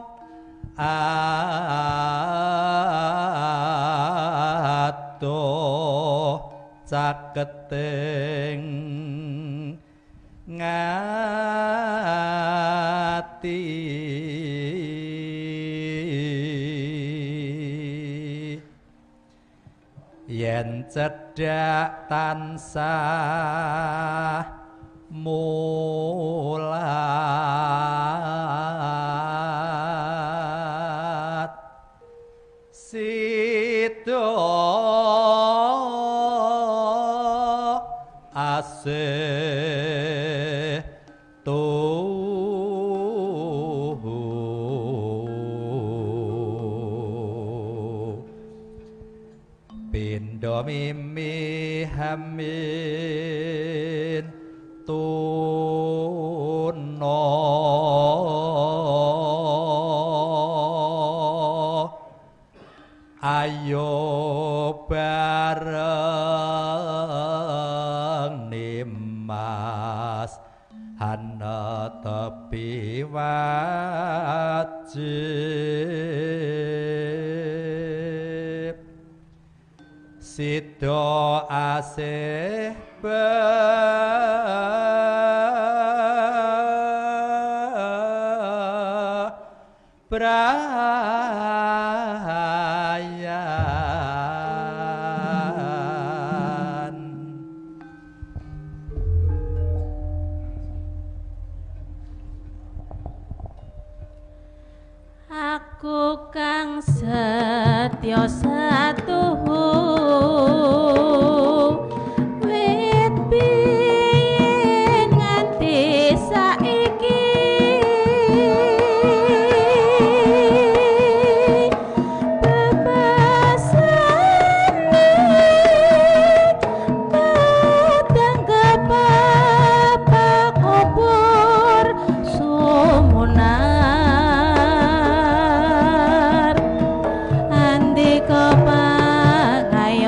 atuh caketing ngati yen cedhak tansah mulat sida asih pindha mimi hamin tuna ayo bareng nimas hana tepi wajib sida asih brayan aku kang setya satuhu wit biyen nganti saiki bebasane kadang kepapak kubur sumunar andi kepangai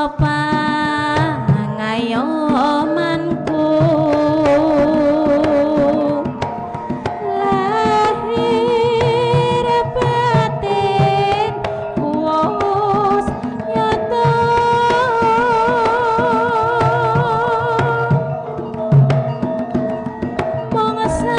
pangayomanku lahir batin wis nyata mongsa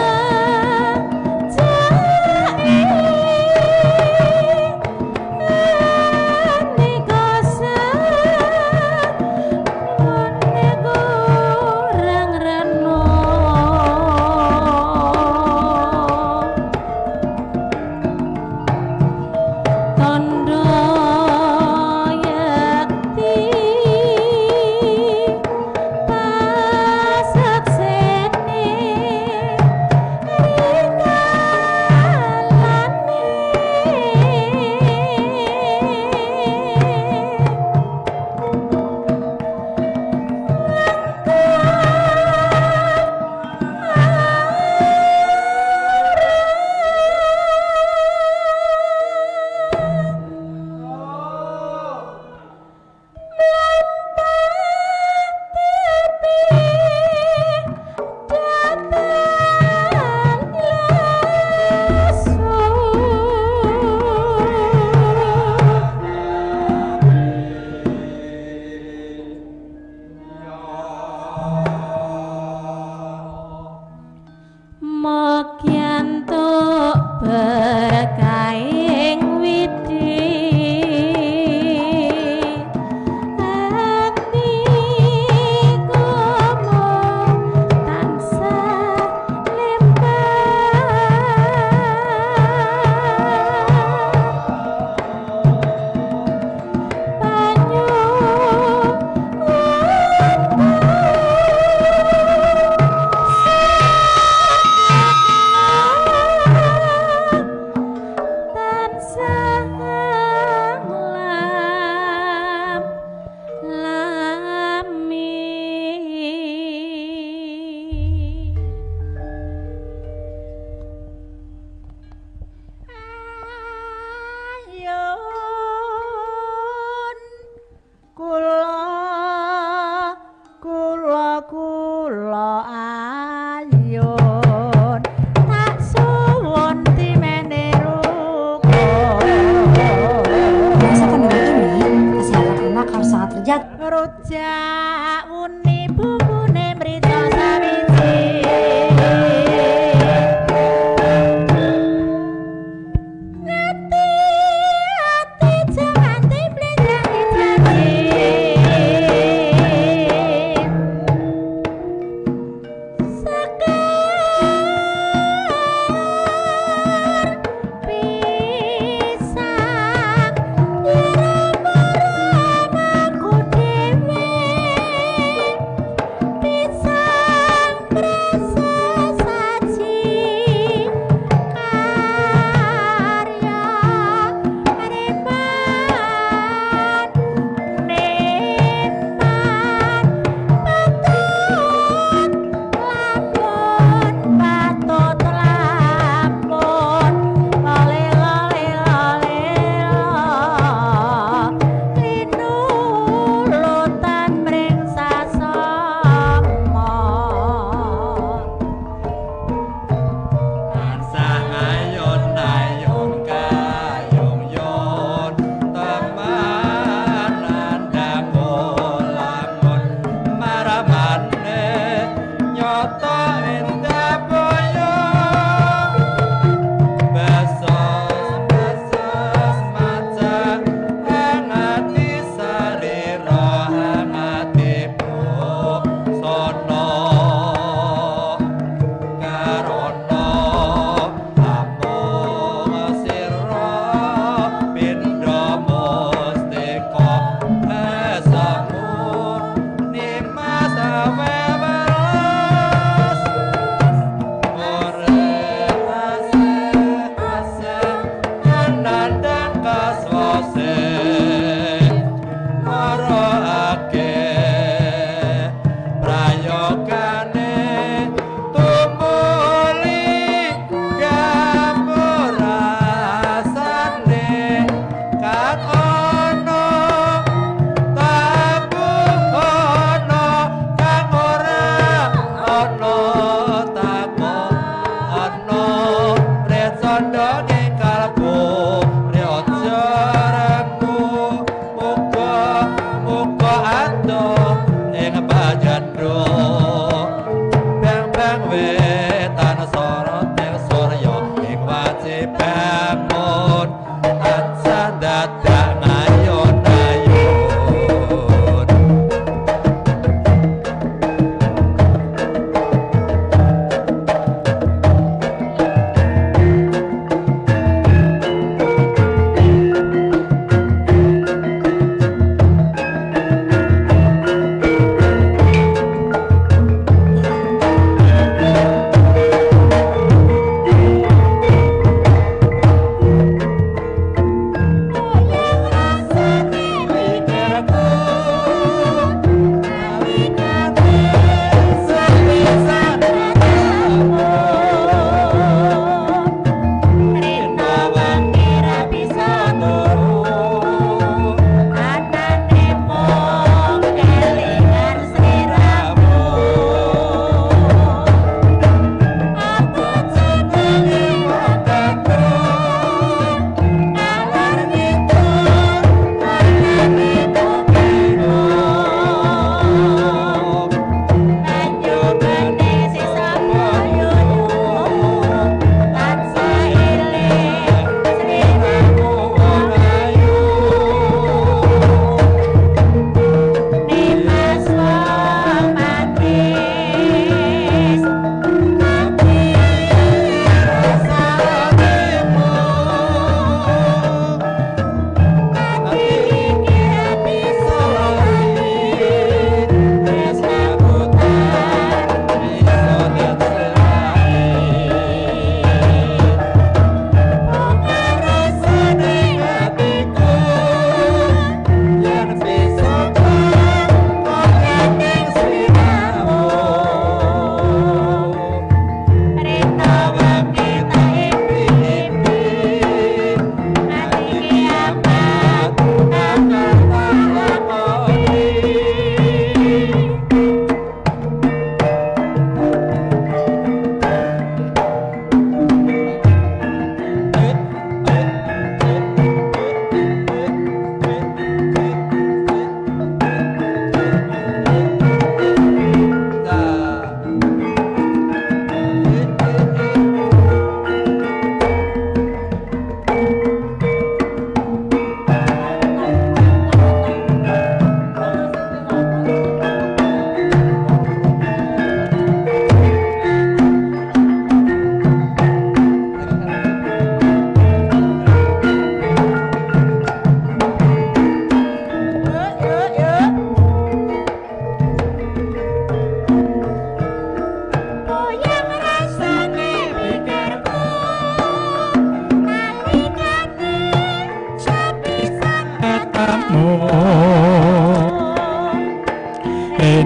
rujak uni bubune mrita sawiji ngati ati jangan diplenjani janji sekar pisang pisang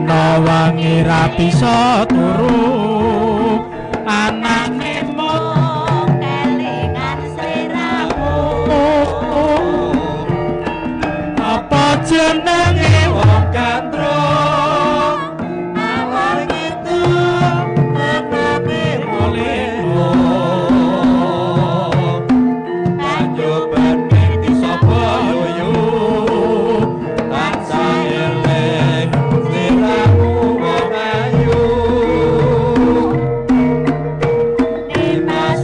Rina wangi ra bisa turu anane mung kelingan sliramu apa jenenge wong kandro awal gitu anane mulino kanjoban ngerti sapa yoyo tansah eling sliramu wong ayu Dimas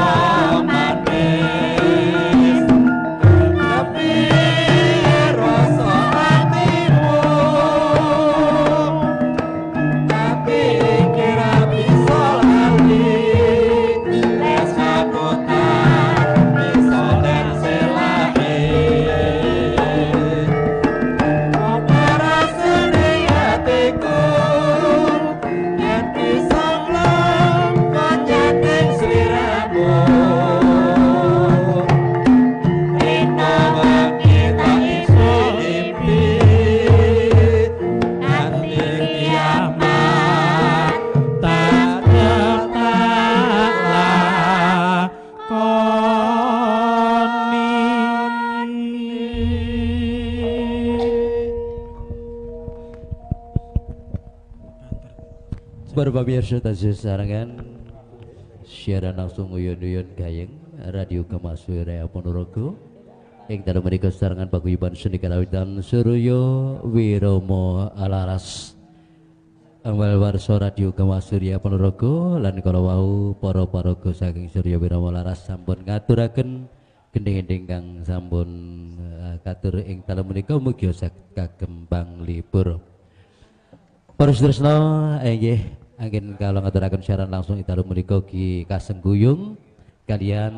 manis tapi rasa hatimu tapi kira bisa lali lesamutan bisa dan selahi apa rasane hatiku yen bisa kancaning sliramu Rina wangi tak iso impi nanti kiamat tak dapat Para pemirsa tasih sarangan siaran langsung uyun-uyun gayeng Radio Gemasure Ponorogo ing dalem menika sarangan paguyuban seni karawitan Suryo Wiromo Alaras Amal warsa Radio Gemasure Ponorogo lan kala wau para paraga saking Suryo Wiromo Alaras sampun ngaturaken gending-gending kang sampun katur ing dalem menika mugi kagem panglipur. Para sedherek inggih angin kalau ngaturaken siaran langsung italu menika Ki Kasengguyung kalian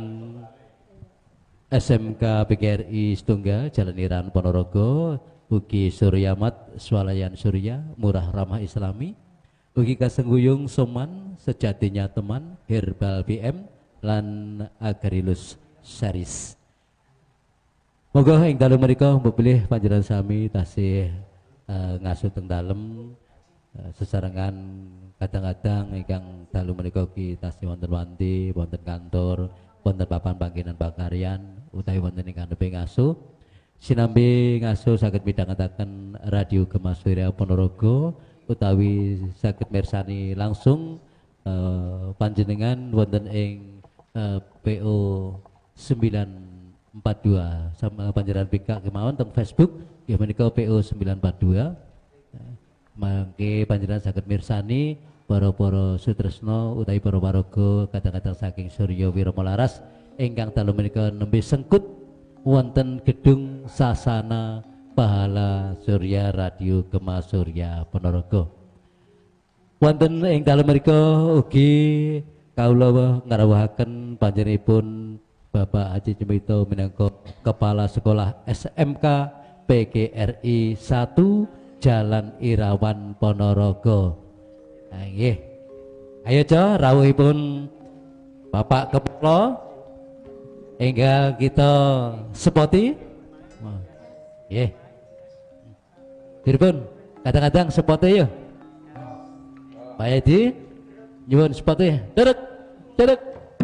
SMK PGRI Setunggal Jalan Iran Ponorogo ugi Suryamat Swalayan Surya Murah Ramah Islami ugi Kasengguyung Soman Sejatinya Teman Herbal BM lan Agarilus Saris. Moga ing dalu menika mbepilih panjenengan sami tasih ngasuh teng dalem sesarengan kadang-kadang ingkang dalu menika ki tasih wonten wanti, wonten kantor, wonten papan panggenan pakaryan utawi wonten ingkang nedhe ngasuh sinambi ngasuh saged midhangetaken Radio Gemasure Ponorogo utawi saged mirsani langsung panjenengan wonten ing PO 942 sama panjenengan BK kemawon teng Facebook ya menika PO 942 mangke panjenengan saged mirsani para sutresna utawi para paraga kadang-kadang saking Suryo Wiromo Laras ingkang dalu menika nembe sengkut wonten gedung Sasana Pahala Surya Radio Gemasure Ponorogo. Wonten ing dalu menika ugi kawula ngarawuhaken panjenenganipun Bapak Haji Cemito minangka Kepala Sekolah SMK PGRI 1 Jalan Irawan Ponorogo. Nggih. Ayo co rawuhipun Bapak Kepala enggal kita sepoti. Nggih. Diripun kadang-kadang sepoti yo. Pak Edi nyuwun sepoti. Dedek. Dedek.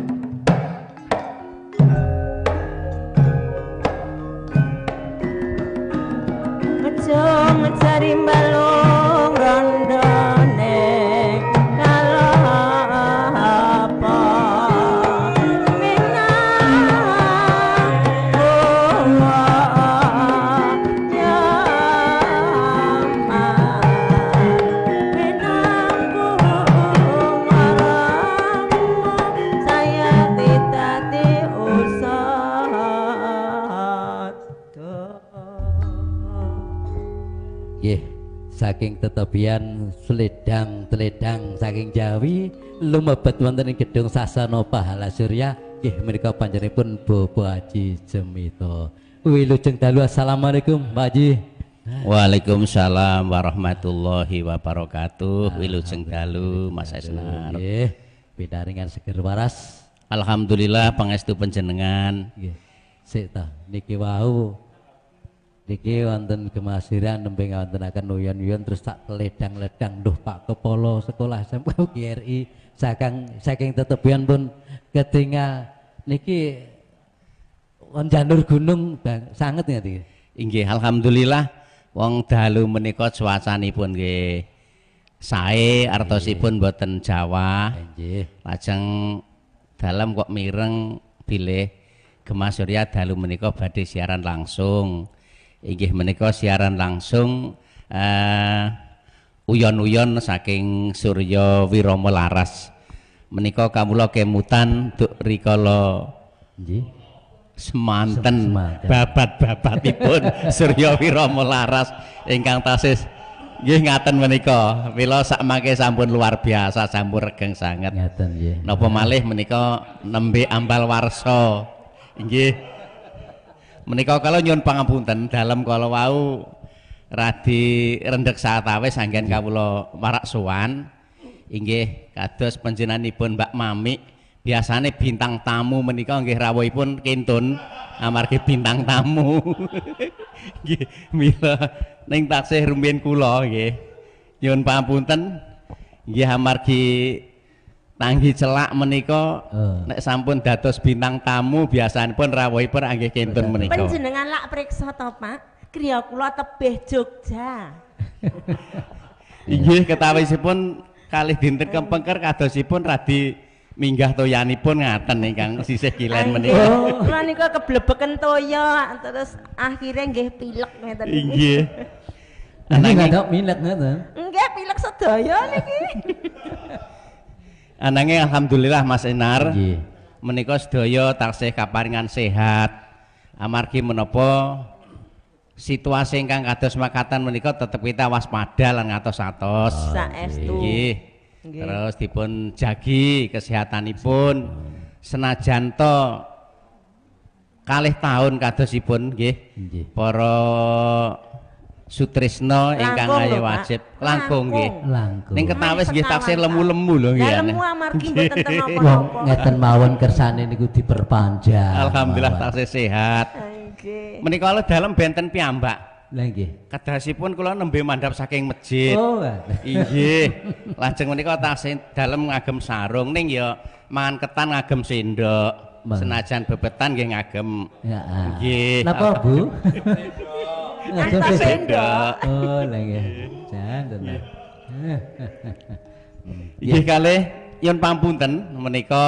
mencari balung rondone kalau apa saya tidak diusah saking tetepian teledang saking Jawi lumebet wonten ing gedung Sasana Pahala Surya nggih menika panjenenganipun Bapak Haji Cemito. Wilujeng dalu assalamualaikum Pak Haji. Waalaikumsalam warahmatullahi wabarakatuh. Wilujeng dalu Mas Esnar. Nggih, pinaringan seger waras. Alhamdulillah pangestu panjenengan. Nggih. Sik ta niki wau Niki wonten kemasiran nembe ngawontenaken uyon-uyon terus tak ledang-ledang duh Pak Kepala Sekolah SMK GRI saking tetepian pun ketinggal niki janur gunung sanget nggih. Inggih alhamdulillah wong dalu menika cuacanipun nggih sae artosipun boten Jawa. Nggih. Lajeng dalem kok mireng bilih Gema Surya dalu menika badhe siaran langsung. Inggih menika siaran langsung uyon-uyon saking Surya Wirama Laras. Menika kamula kemutan duk rikala nggih semanten babat-babatipun Surya Wirama Laras ingkang tasis nggih ngaten menika. Mila sak mangke sampun luar biasa sampun regeng sanget. Ngaten nggih. Napa malih menika nembe ambal warsa. Nggih. Menika kala nyuwun pangapunten dalem kala wau radi rendhek satawis anggen kawula marak sowan. Inggih kados panjenenganipun Mbak Mami biasane bintang tamu menika nggih rawuhipun kintun amargi bintang tamu. Nggih mila ning taksih rumiyin kula nggih nyuwun pangapunten nggih amargi tanggi celak menika nek sampun dados bintang tamu biasanipun rawuhipun anggih kintun menika. Panjenengan lak priksa to, Pak? Kriya kula tebih Jogja. Inggih ketawisipun kalih dinten kepengker kadosipun radi minggah toyanipun ngaten ingkang sisih kilen menika. Kula nika keblebeken toya terus akhirnya nggih pilek ngeten iki. Inggih. Nggih ndak pilek ngoten. Nggih pilek sedaya niki. Ananging alhamdulillah Mas Enar Nggih. menika sedaya taksih kaparingan sehat amargi menapa situasi ingkang kados makaten menika tetep kita waspada lan ngatos-atos. Saestu. Nggih. Terus dipun jagi kesehatanipun senajan to kalih taun kadosipun nggih. Para Sutrisno ingkang ayo wajib langkung nggih. Ning ketawis nggih taksih lemu-lemu lho nggih. Lemu amargi mboten ten napa-napa. Ngeten mawon kersane niku diperpanjang. Alhamdulillah taksih sehat. Nggih. Menika kala dalem benten piyambak. Lah nggih. Kedasipun kula nembe mandhap saking masjid. Oh. Inggih. Lajeng menika taksih dalem ngagem sarung ning ya mangan ketan ngagem sendok. Senajan bebetan nggih ngagem. Nggih. Napa Bu? Ngagem sendok. Oh, lah nggih. Janten. Inggih kalih nyuwun pangapunten menika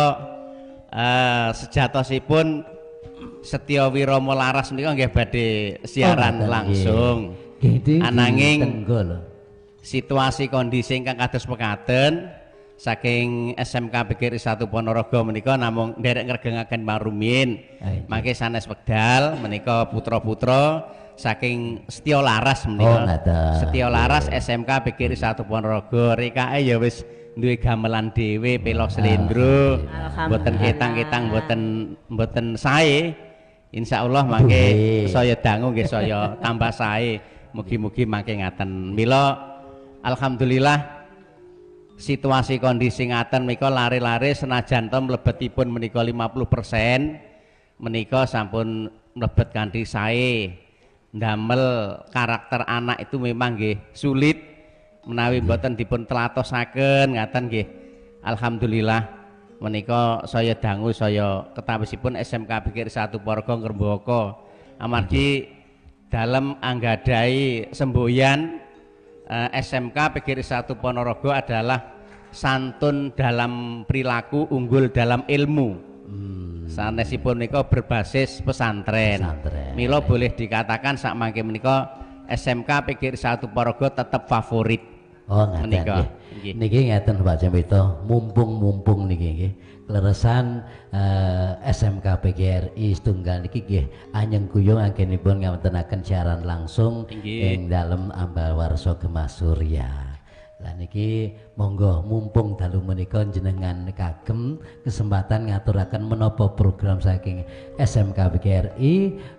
sejatosipun Setya Wirama Laras menika nggih badhe siaran langsung. Ananging situasi kondisi ingkang kados mekaten saking SMK PGRI 1 Ponorogo menika namung nderek ngregengaken marumin. Mangke sanes wekdal menika putra-putra saking Setya Laras menika. Setya Laras SMK PGRI 1 Ponorogo rekae ya wis duwe gamelan dhewe pelok slendro. Mboten ketang-ketang mboten sae. Insyaallah mangke saya dangu nggih saya tambah sae. Mugi-mugi mangke ngaten. Mila alhamdulillah situasi kondisi ngaten menika lare-lare senajan to mlebetipun menika 50% menika sampun mlebet kanthi sae. Ndamel karakter anak itu memang nggih sulit menawi mboten dipun telatosaken ngaten nggih. Alhamdulillah menika saya dangu saya ketawisipun SMK PGRI 1 Ponorogo Ngrembaka amargi dalem anggadhahi semboyan SMK PGRI 1 Ponorogo adalah santun dalam perilaku, unggul dalam ilmu. Sanesipun menika berbasis pesantren. Mila boleh dikatakan sak mangke menika SMK PGRI 1 Ponorogo tetap favorit. Oh ngaten nggih. Niki ngeten Pak Cempito, mumpung niki nggih. Kleresan SMK PGRI setunggal niki nggih anyeng guyung anggenipun ngawontenaken siaran langsung ing dalem Ambal Warsa Gema Surya. Lah niki monggo mumpung dalu menika jenengan kagem kesempatan ngaturaken menapa program saking SMK PGRI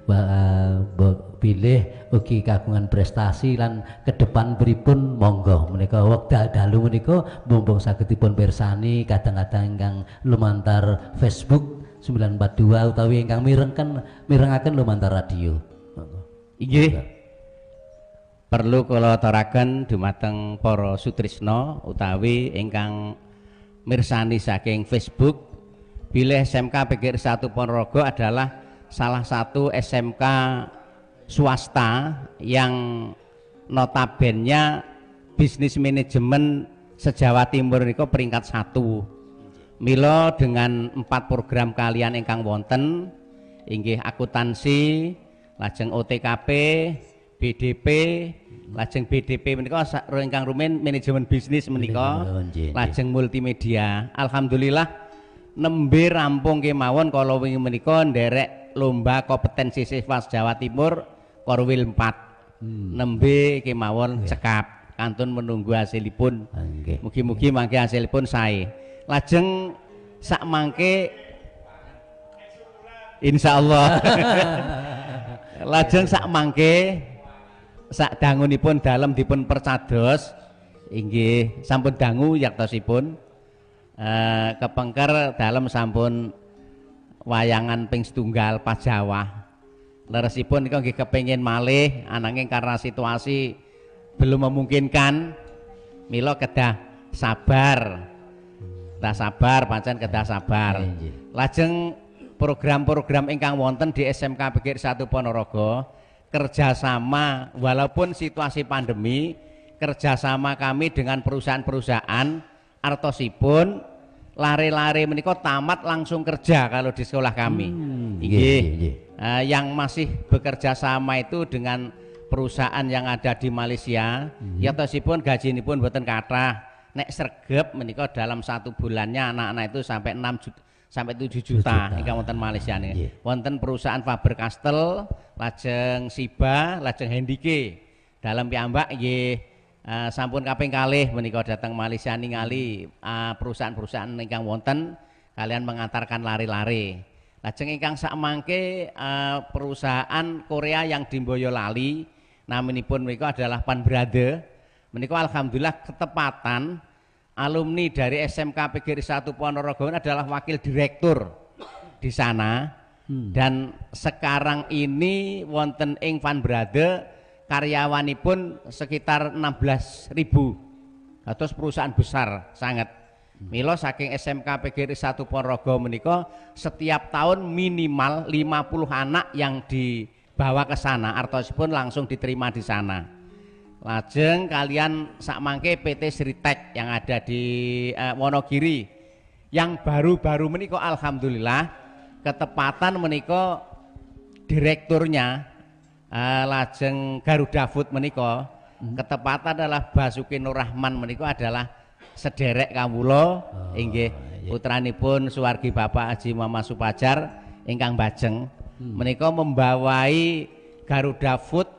pilih ugi kagungan prestasi lan kedepan pripun monggo menika wekdal dalu menika mumpung saged dipun pirsani kadang-kadang ingkang lumantar Facebook 942 utawi ingkang mirengaken lumantar radio. Inggih. Perlu kula aturaken dumateng para sutrisna utawi ingkang mirsani saking Facebook, bilih SMK PGRI 1 Ponorogo adalah salah satu SMK swasta yang notabene bisnis manajemen se-Jawa Timur niku peringkat 1. Mila dengan 4 program kalian ingkang wonten inggih akuntansi, lajeng OTKP, BDP, lajeng BDP menika ingkang rumen manajemen bisnis menika, lajeng multimedia. Alhamdulillah nembe rampung kemawon kala wingi menika nderek lomba kompetensi siswa Jawa Timur Korwil 4. Nembe kemawon cekap, kantun menunggu hasilipun. Mugi-mugi mangke hasilipun sae. Lajeng sak mangke insyaallah lajeng sak mangke sak dangunipun dalem dipun percados inggih sampun dangu yaktosipun kepengker dalem sampun wayangan ping setunggal Pajawah. Leresipun niku nggih kepengin malih ananging karena situasi belum memungkinkan mila kedah sabar. Kedah sabar pancen kedah sabar. Lajeng program-program ingkang wonten di SMK PGRI 1 Ponorogo kerjasama walaupun situasi pandemi, kerjasama kami dengan perusahaan-perusahaan artosipun lare-lare menika tamat langsung kerja kalau di sekolah kami. Yang masih bekerja sama itu dengan perusahaan yang ada di Malaysia, yatosipun gajinipun boten kathah. Nek sregep menika dalam 1 bulannya anak-anak itu sampai 6 juta sampai 7 juta ingkang wonten Malaysia niki. Wonten perusahaan Faber-Castell, lajeng Siba, lajeng Hendike. Dalam piyambak nggih sampun kaping kalih menika datang Malaysia ningali perusahaan-perusahaan ingkang wonten kalian mengantarkan lari-lari. Lajeng ingkang sakmangke perusahaan Korea yang di Boyolali naminipun menika adalah Pan Brother. Menika alhamdulillah ketepatan alumni dari SMK PGRI 1 Ponorogo adalah wakil direktur di sana. Dan sekarang ini wonten ing Van Brother karyawanipun sekitar 16.000. Terus perusahaan besar sangat. Milo saking SMK PGRI 1 Ponorogo menika setiap tahun minimal 50 anak yang dibawa ke sana artosipun langsung diterima di sana. Lajeng kalian sakmangke PT Sritek yang ada di Wonogiri yang baru-baru menika alhamdulillah ketepatan menika direkturnya lajeng Garuda Food menika ketepatan adalah Basuki Nur Rahman menika adalah sederek kawula inggih putranipun suwargi Bapak Haji Muhammad Supajar ingkang Bajeng menika membawai Garuda Food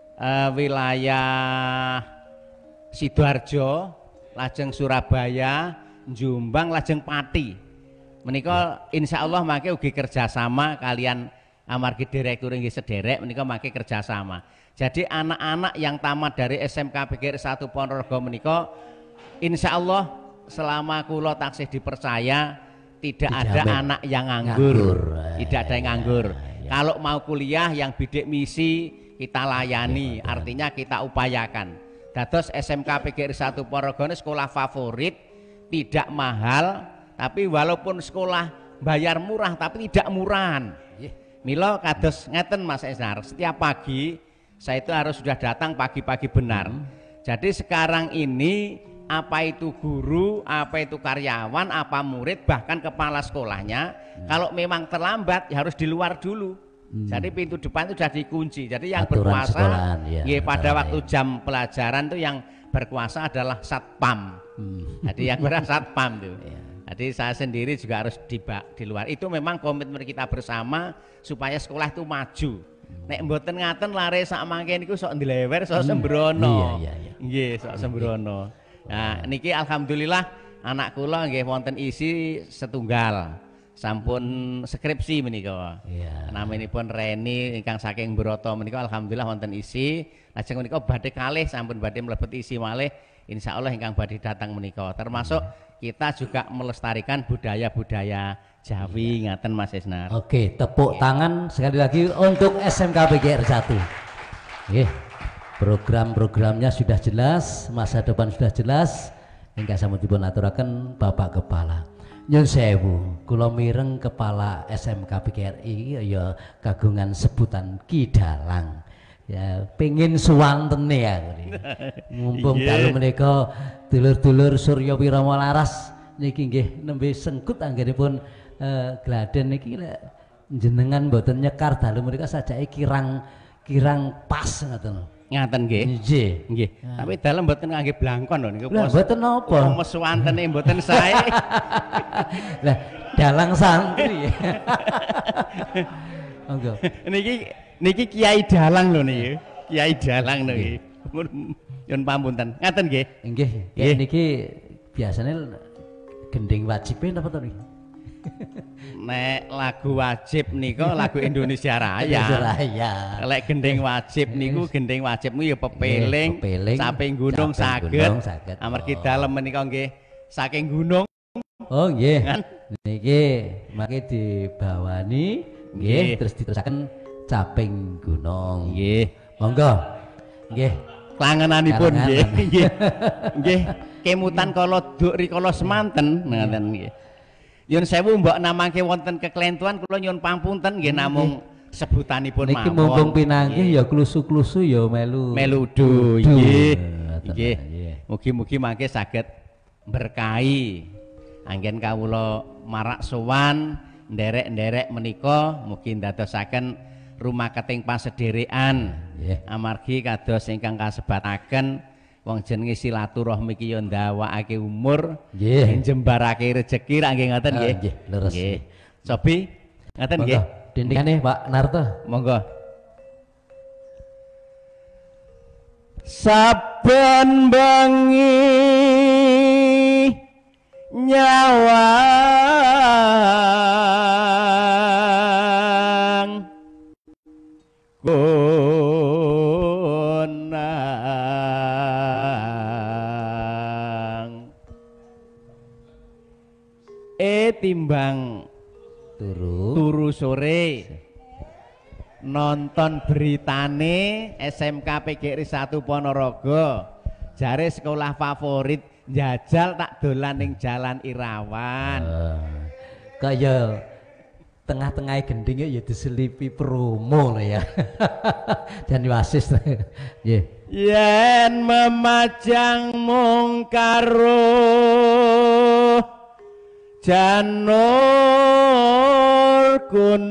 wilayah Sidoarjo, lajeng Surabaya, Jombang, lajeng Pati. Menika insyaallah mangke ugi kerjasama kalian amargi direktur inggih sederek menika mangke kerjasama. Jadi anak-anak yang tamat dari SMK PGRI 1 Ponorogo menika insyaallah selama kula taksih dipercaya tidak ada anak yang nganggur. Tidak ada yang nganggur. Kalau mau kuliah yang bidik misi kita layani, artinya kita upayakan. Dados SMK PGRI 1 Ponorogo sekolah favorit, tidak mahal, tapi walaupun sekolah bayar murah tapi tidak murahan. Milo kados ngeten Mas Esnar, setiap pagi saya itu harus sudah datang pagi-pagi benar. Jadi sekarang ini apa itu guru, apa itu karyawan, apa murid, bahkan kepala sekolahnya, kalau memang terlambat ya harus di luar dulu. Jadi pintu depan itu sudah dikunci. Jadi yang berkuasa pada waktu jam pelajaran itu yang berkuasa adalah satpam. Jadi yang berkuasa satpam itu. Jadi saya sendiri juga harus di luar. Itu memang komitmen kita bersama supaya sekolah itu maju. Nek mboten ngaten lare sak mangke niku sok ndlewer, sok sembrono. Nggih, sok sembrono. Nah, niki alhamdulillah anak kula nggih wonten isi setunggal. Sampun skripsi menika. Naminipun Reni ingkang saking Broto menika alhamdulillah wonten isi. Lajeng menika badhe kalih sampun badhe mlebet isi malih insyaallah ingkang badhe datang menika. Termasuk kita juga melestarikan budaya-budaya Jawi ngaten Mas Esnar. Oke, tepuk tangan sekali lagi untuk SMK PGRI 1. Program-programnya sudah jelas, masa depan sudah jelas. Ingkang sampun dipun aturaken Bapak Kepala. Nyun sewu, kula mireng Kepala SMK PGRI ya kagungan sebutan Ki Dalang. Ya pengin suwantene ya. Mumpung dalu menika dulur-dulur Surya Wirama Laras niki nggih nembe sengkut anggenipun gladen niki jenengan mboten nyekar dalu menika sajake kirang pas ngoten. Ngaten nggih. Nggih. Tapi dalem mboten ngangge blangkon lho niku. Lah mboten napa. Mesuwantene mboten sae. Lah dalang santri. Monggo. Niki Kiai Dalang lho niki. Kiai Dalang niki. Nyun pamunten. Ngaten nggih. Nggih. Niki biasane gending wajibe napa to niki? Nek lagu wajib nika lagu Indonesia Raya. Indonesia Raya. Lek gending wajib niku gending wajibmu ya pepeling, saping gunung saged. Amargi dalem menika nggih saking gunung. Oh nggih. Niki mangke dibawani nggih terus diterusaken caping gunung. Nggih. Monggo. Nggih. Klangenanipun nggih. Nggih. Kemutan kala duk rikala semanten ngoten nggih. Nyun sewu mbok namake wonten keklentuan kula nyun pamunten nggih namung sebutanipun mawon. Niki mumpung pinanggih ya klusu-klusu ya meludu nggih. Nggih. Mugi-mugi mangke saged berkahi. Anggen kawula marak sowan nderek-nderek menika mugi ndadosaken rumaketing pasederekan. Amargi kados ingkang kasebataken wong jenenge silaturahmi ki ya ndawakake umur, njembarake rejeki ra nggih ngoten nggih. Nggih, leres. Nggih. Sobi ngoten nggih. Dindingane Pak Narto. Monggo. Saben bengi nyawang timbang turu sore nonton beritane SMK PGRI 1 Ponorogo jare sekolah favorit njajal tak dolan ning Jalan Irawan. Kaya tengah-tengah gendingnya ya diselipi promo lah ya. Dan wasis nggih. Yen memajang mung karo janur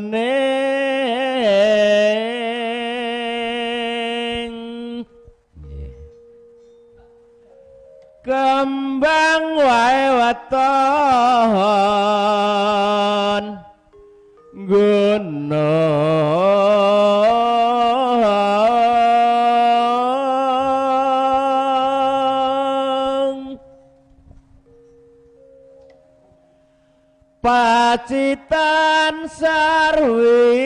kuning kembang wae waton gunung pacitan sarwi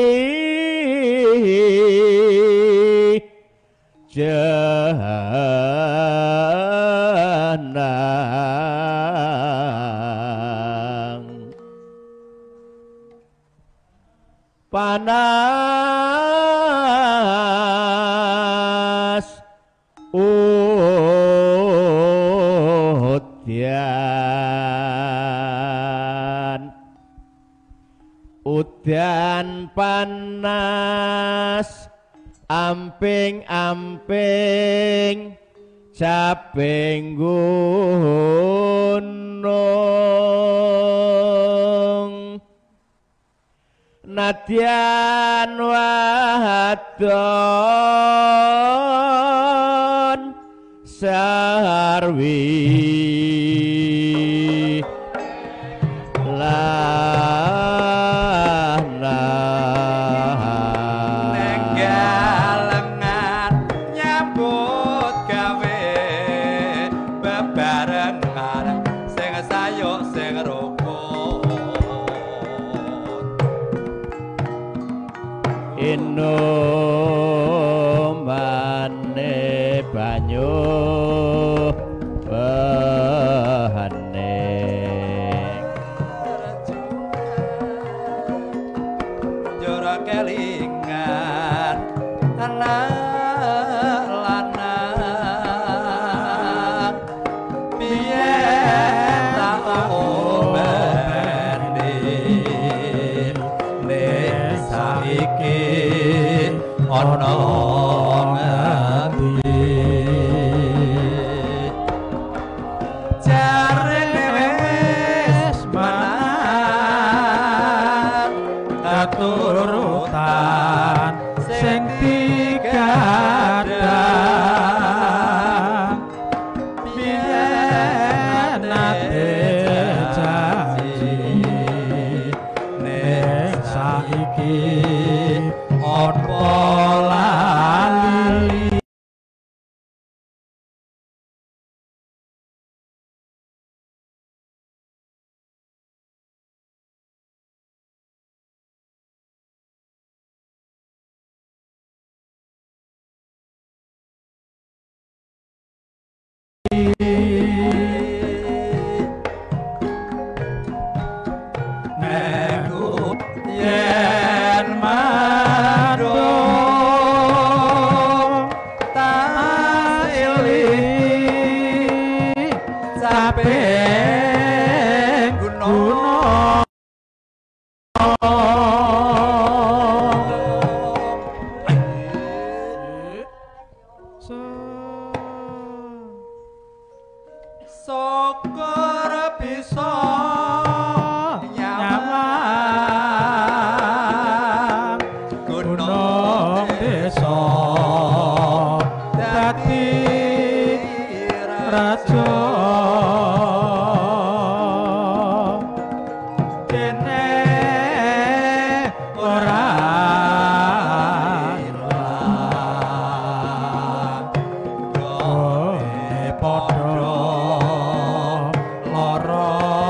janang panas udan panas amping-amping caping gunung nadyan wadon sarwi inomane banyu bahane jora kelingan tanah ana ngendi jarene wis menang katurutan sing digadang biyen nate janji ning saiki apa lali Neku yen mado tasili saping gunung syukur bisa nyawang gunung desa dadi raja kene ora ilang padha lara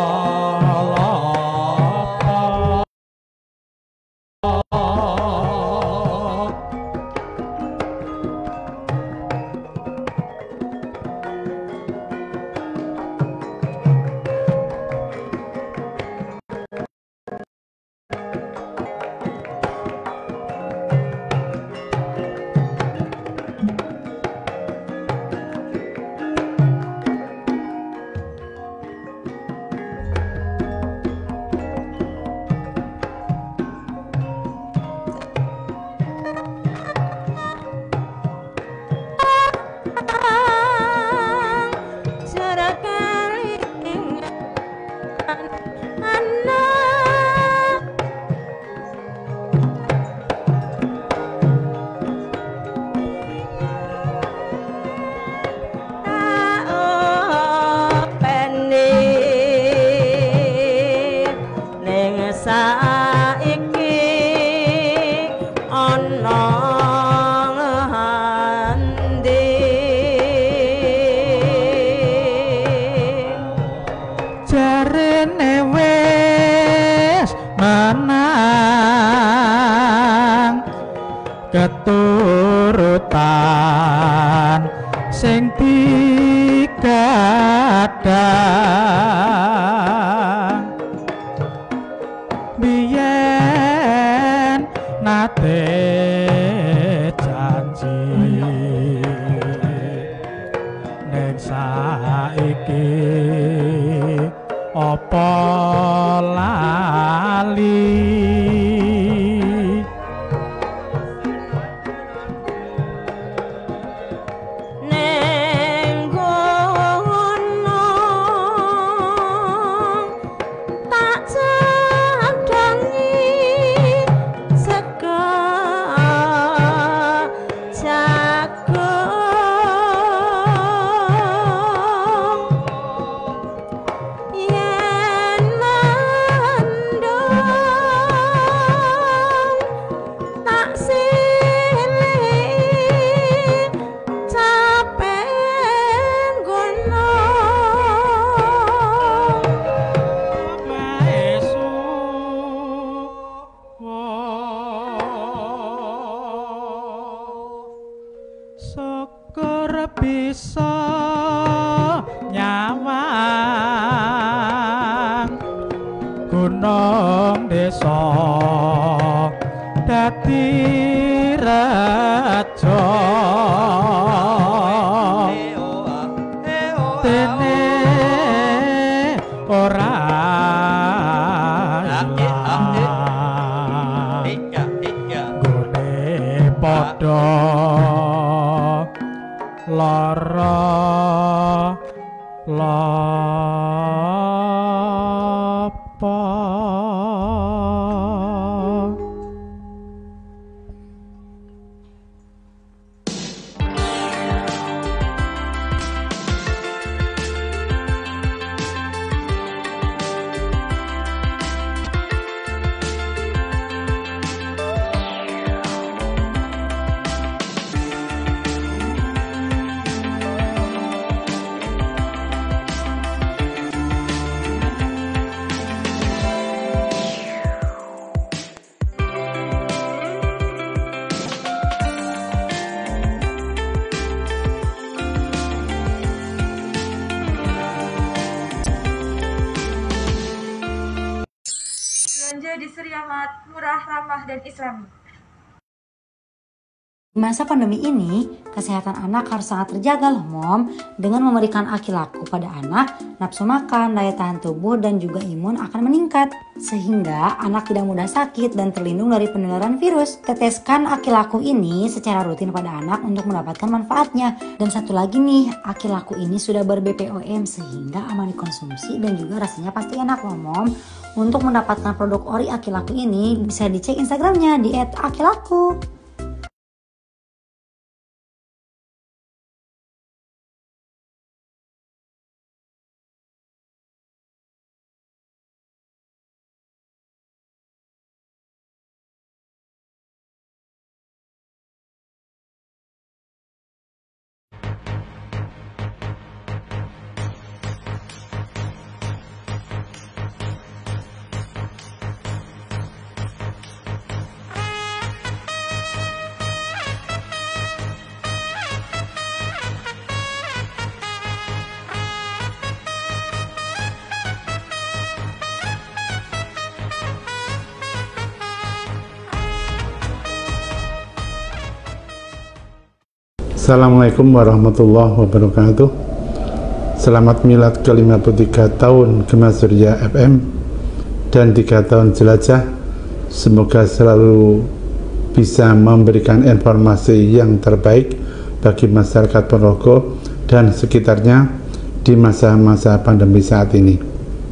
jarene wis menang keturutan sing digadang biyen nate janji ning saiki apa lali Neng gunung tak cadangi seka jagung yen mandung tak silih capek gunung maesu syukur bisa nyawang gunung desa dadi raja dene ora ilang gone padha Belanja di Sriamat, murah, ramah, dan islami. Di masa pandemi ini, kesehatan anak harus sangat terjaga loh Mom. Dengan memberikan AKI laku pada anak, nafsu makan, daya tahan tubuh, dan juga imun akan meningkat. Sehingga anak tidak mudah sakit dan terlindung dari penularan virus. Teteskan AKI laku ini secara rutin pada anak untuk mendapatkan manfaatnya. Dan satu lagi nih, AKI laku ini sudah ber-BPOM sehingga aman dikonsumsi dan juga rasanya pasti enak loh Mom. Untuk mendapatkan produk ori AKI laku ini bisa dicek Instagramnya di @akilaku. Assalamualaikum warahmatullahi wabarakatuh. Selamat milad ke-53 tahun Gema Surya FM dan 3 tahun jelajah. Semoga selalu bisa memberikan informasi yang terbaik bagi masyarakat Ponorogo dan sekitarnya di masa-masa pandemi saat ini.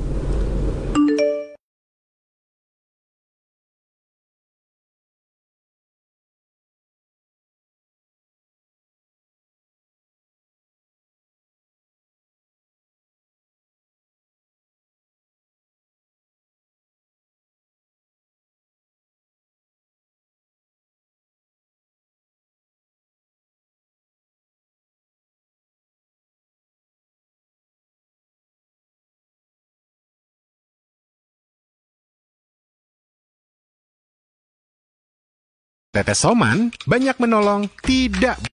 Tetes Soman banyak menolong, tidak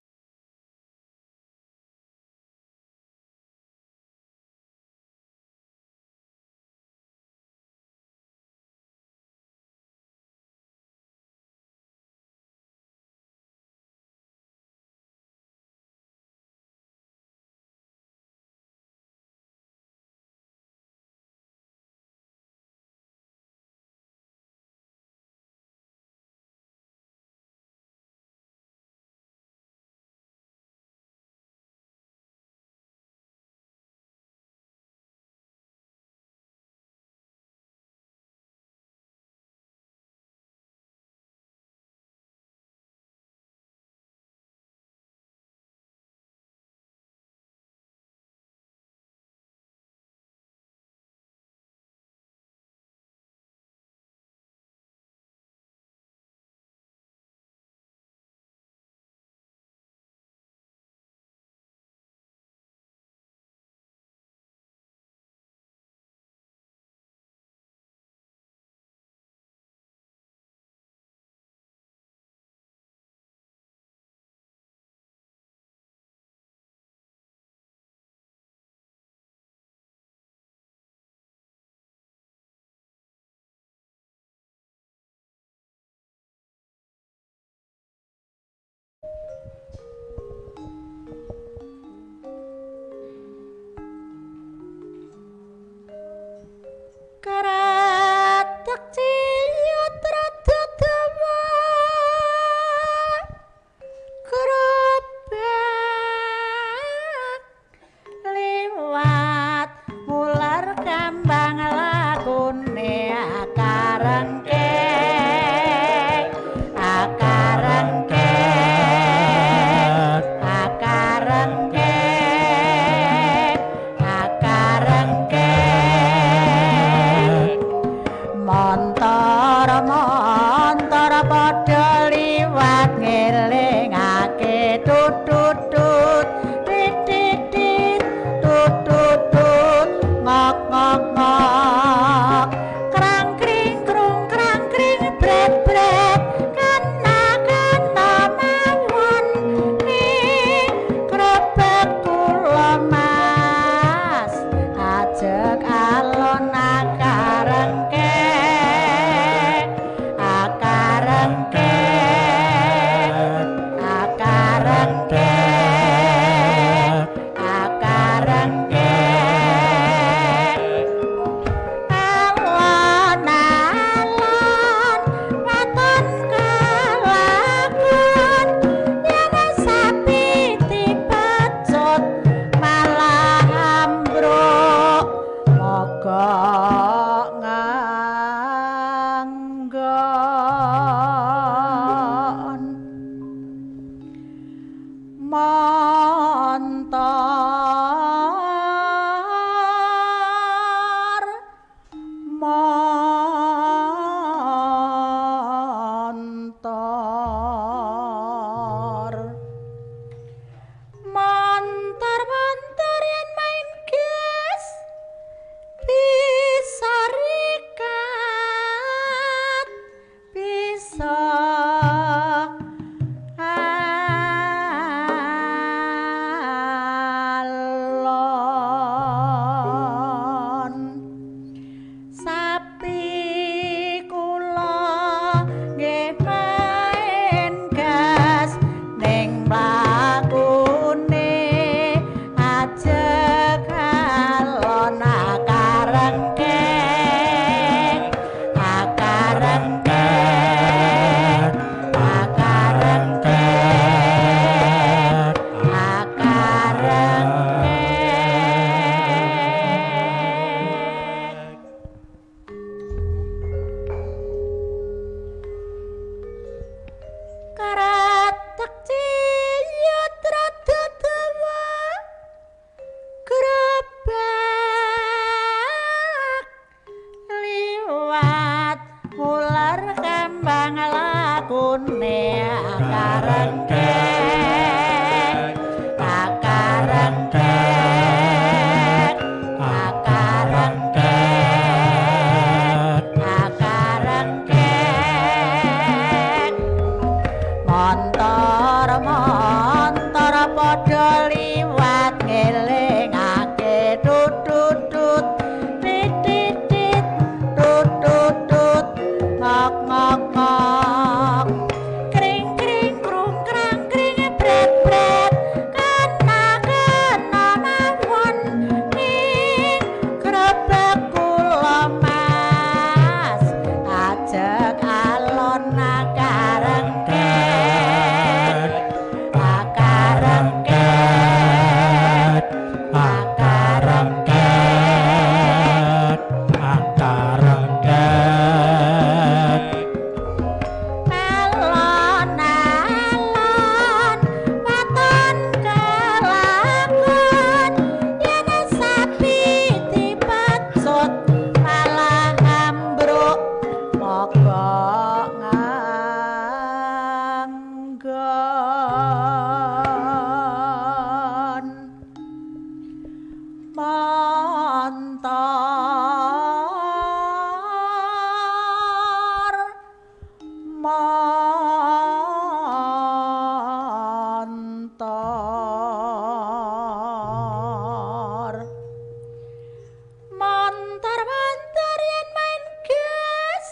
Montor yen main gas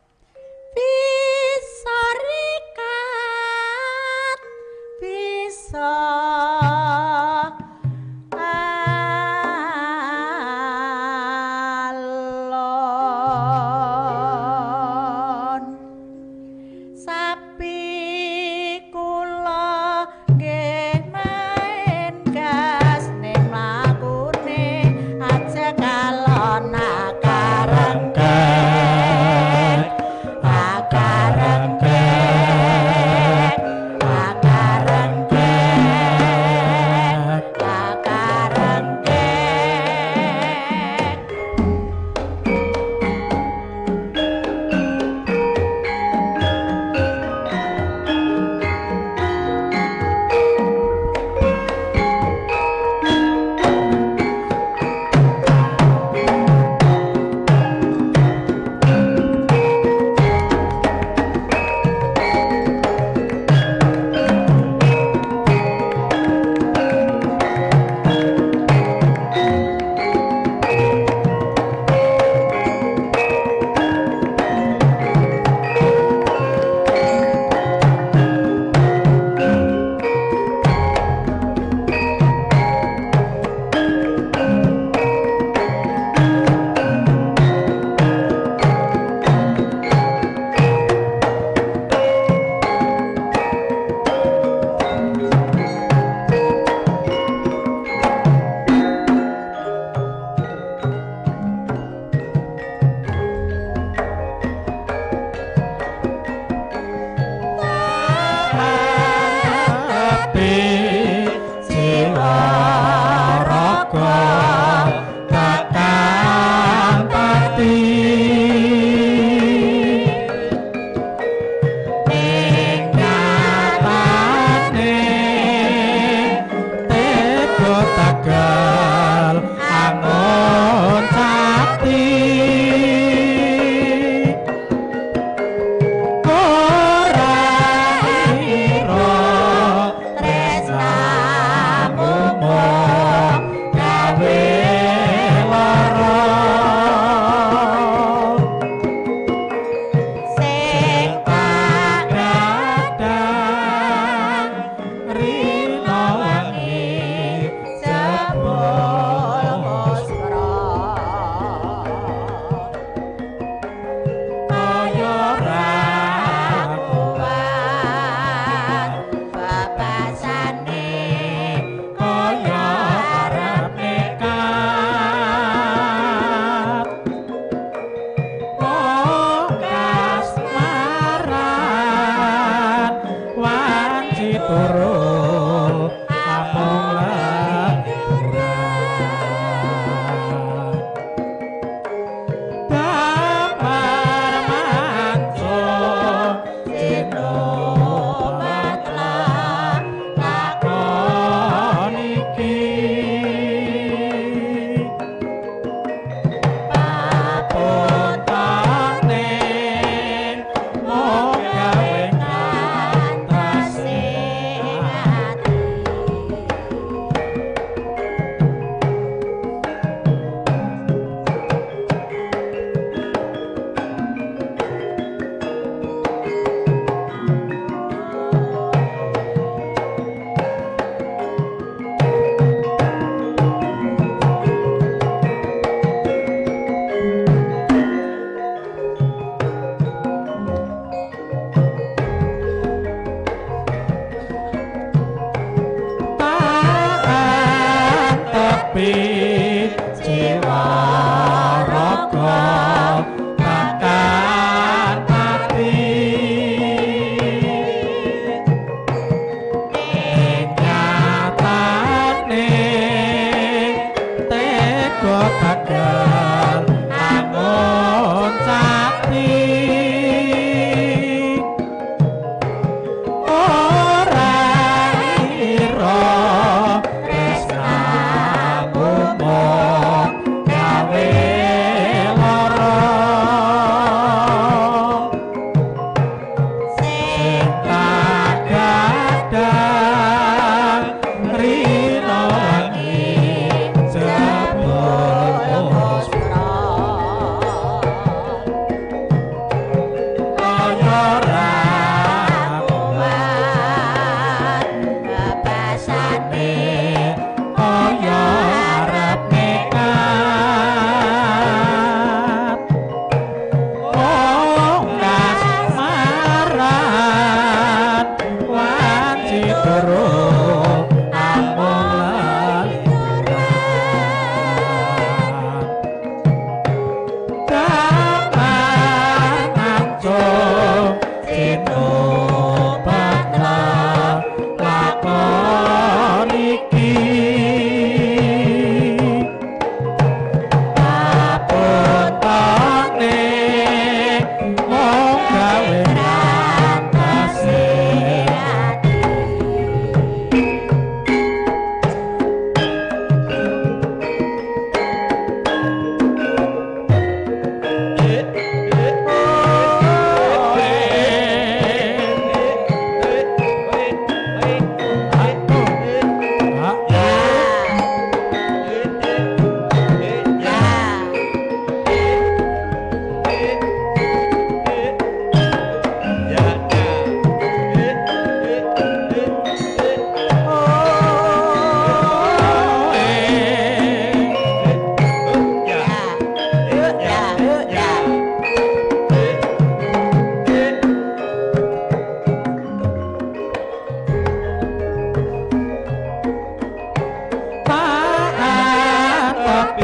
bisa rikat bisa alon sapi kula nggih main gas ning lakune aja kalon akarengkek akarengkek akarengkek akarengkek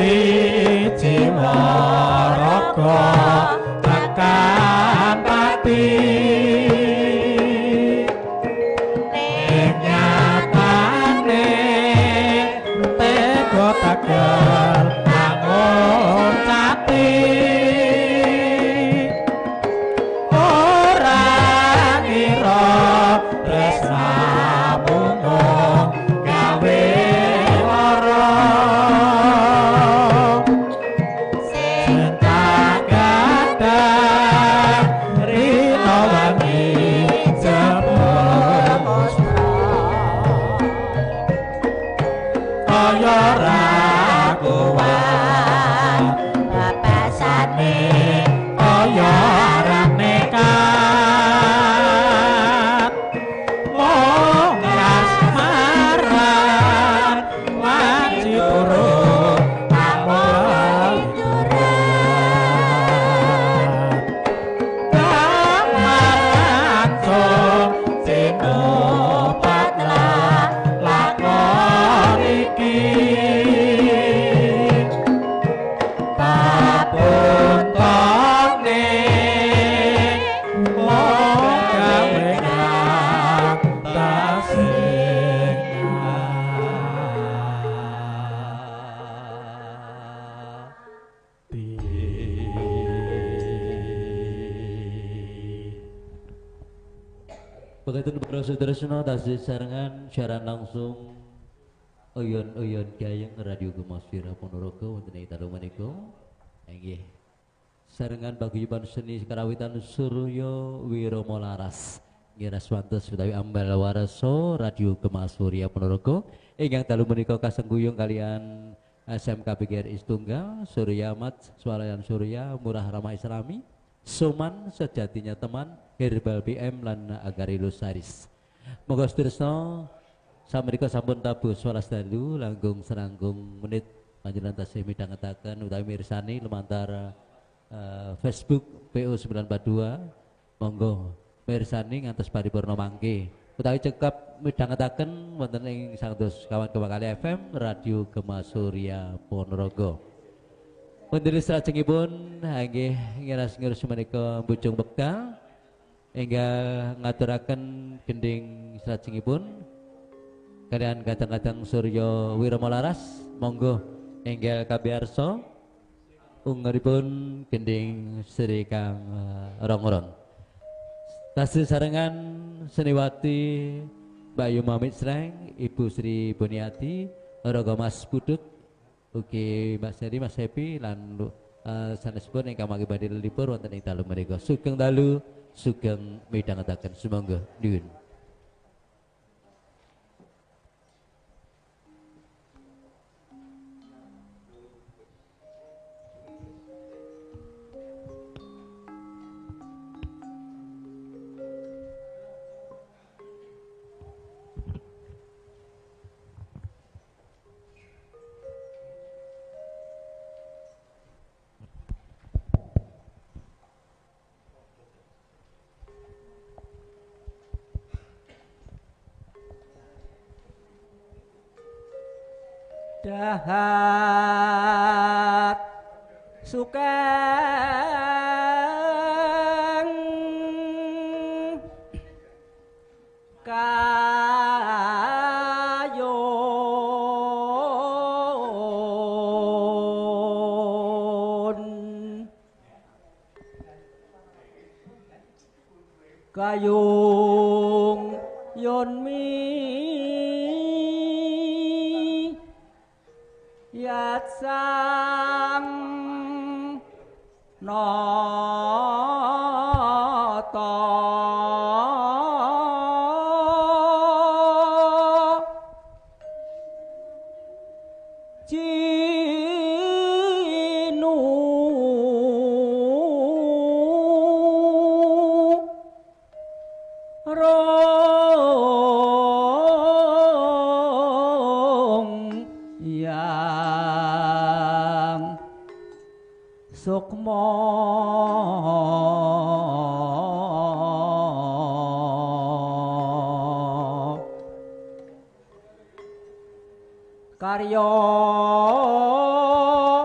jiwa raga tekan pati ning nyatane tega tegel bangun cati ora ngira tresnamu mung gawe lara cinta gadang rino wangi jebul musra kaya ra kuat bapasane kaya arang nekat mung kasmaran wajib turun amul kamaran song sinupatlah lakon iki papuntone mung gawe tasing Begitu para saudara tasih sarengan siaran langsung oyon gayeng Radio Gemaswira Ponorogo wonten ing dalu menika. Nggih. Sarengan paguyuban seni karawitan Surya Wirama Laras. Nggih raswantos utawi ambal warasa Radio Gemaswira Ponorogo ingkang dalu menika kasengguyung kalian SMK PGRI Tunggal, Surya Mat, Swalayan Surya, Murah Ramah Islami, Soman Sejatinya Teman, Herbal BM lan Agarilus Saris. Moga sedherek samenika sampun tabuh swaras dalu langkung seranggung menit panjenengan tasih midhangetaken utawi mirsani lumantar Facebook PO942. Monggo mirsani ngantos paripurna mangke utawi cekap midhangetaken wonten ing sangados kawan kali FM Radio Gemaswira Ponorogo. Wonten salajengipun nggih ngiras-ngiras menika Bujung Bekal enggal ngaturaken gending salajengipun kalian kadang-kadang Surya Wirama Laras. Monggo enggal kabiarsa ungeripun gending Sri Kang Rong-rong. Tasih sarengan seniwati Mbak Yuma Mitsreng, Ibu Sri Buniati, Rogo Mas Budut, ugi Mbak Seri, Mas Happy lan sanesipun ingkang mangke badhe lelipur wonten ing dalu menika. Sugeng dalu, sugeng midhangetaken sumangga nuwun. Dahat sukeng kayung yonmi yat sang nata cinu rong yang sukmo karya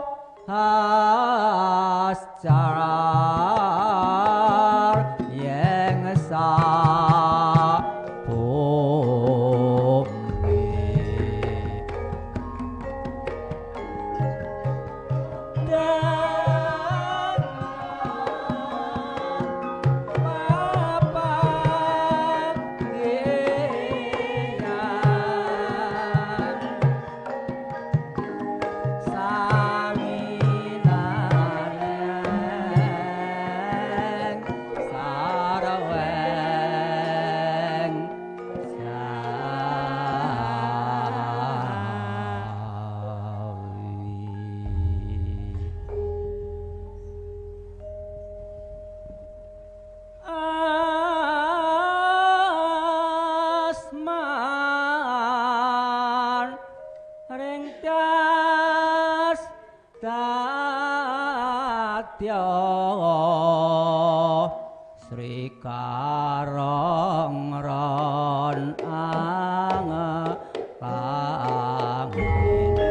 Satya Sri Karong Ron Angin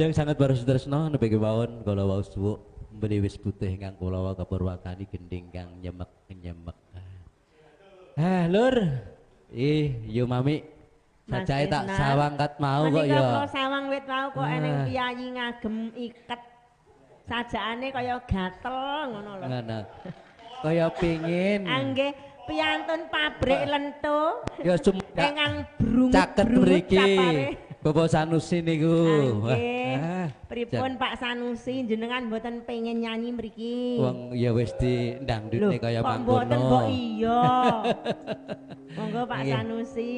Ingkang sangat baros tresno nepi kemawon kala wau suwuk mbeli wis putih ingkang kula wau kapurwakani gending kang nyemek-nyemek. Lur. Yo Mami. Sajae tak sawang kat mau kok ya. Menika sawang wit mau kok eneng piyayi ngagem iket. Sajakane kaya gatel ngono lho. Ngono. Kaya pengin. Nggih, piyantun pabrik lento. Ya cuma ingkang brungut caket mriki. Bapak Sanusi niku. Pripun Pak Sanusi jenengan mboten pengen nyanyi mriki? Wong ya wis di ndangdutne kaya mangkono. Kok mboten kok iya. Monggo Pak Sanusi.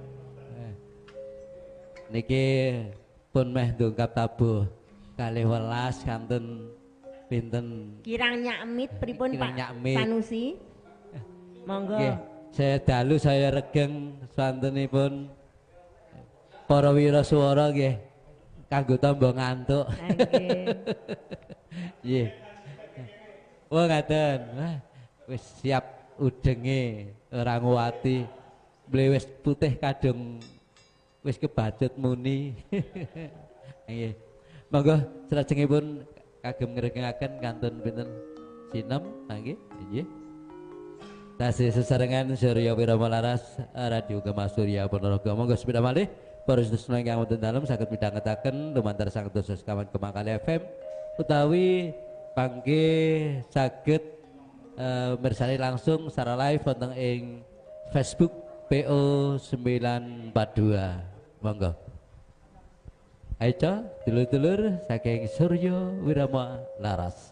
Niki pun meh ndongkap tabuh 12 kanten pinten kirang nyakmit pripun Pak Sanusi? Monggo. Nggih, saya dalu saya regeng swantenipun para wiraswara nggih kanggo tamba ngantuk. Nggih. Nggih. Wong ngaten. Wis siap udenge ora nguwati. Mlewis putih kadung wis kebacut muni. Nggih. Monggo salajengipun kagem ngregengaken kantun pinten sinem nggih. Nggih. Tasih sesarengan Surya Wirama Laras Radio Gema Surya Ponorogo. Monggo sepeda malih para sedherek ingkang wonten dalem saged midhangetaken lumantar sang dosa sekawan Kemangkali FM utawi pangge saged mirsani langsung secara live wonten ing Facebook PO 942. Monggo. Ayo dulur-dulur saking Surya Wirama Laras.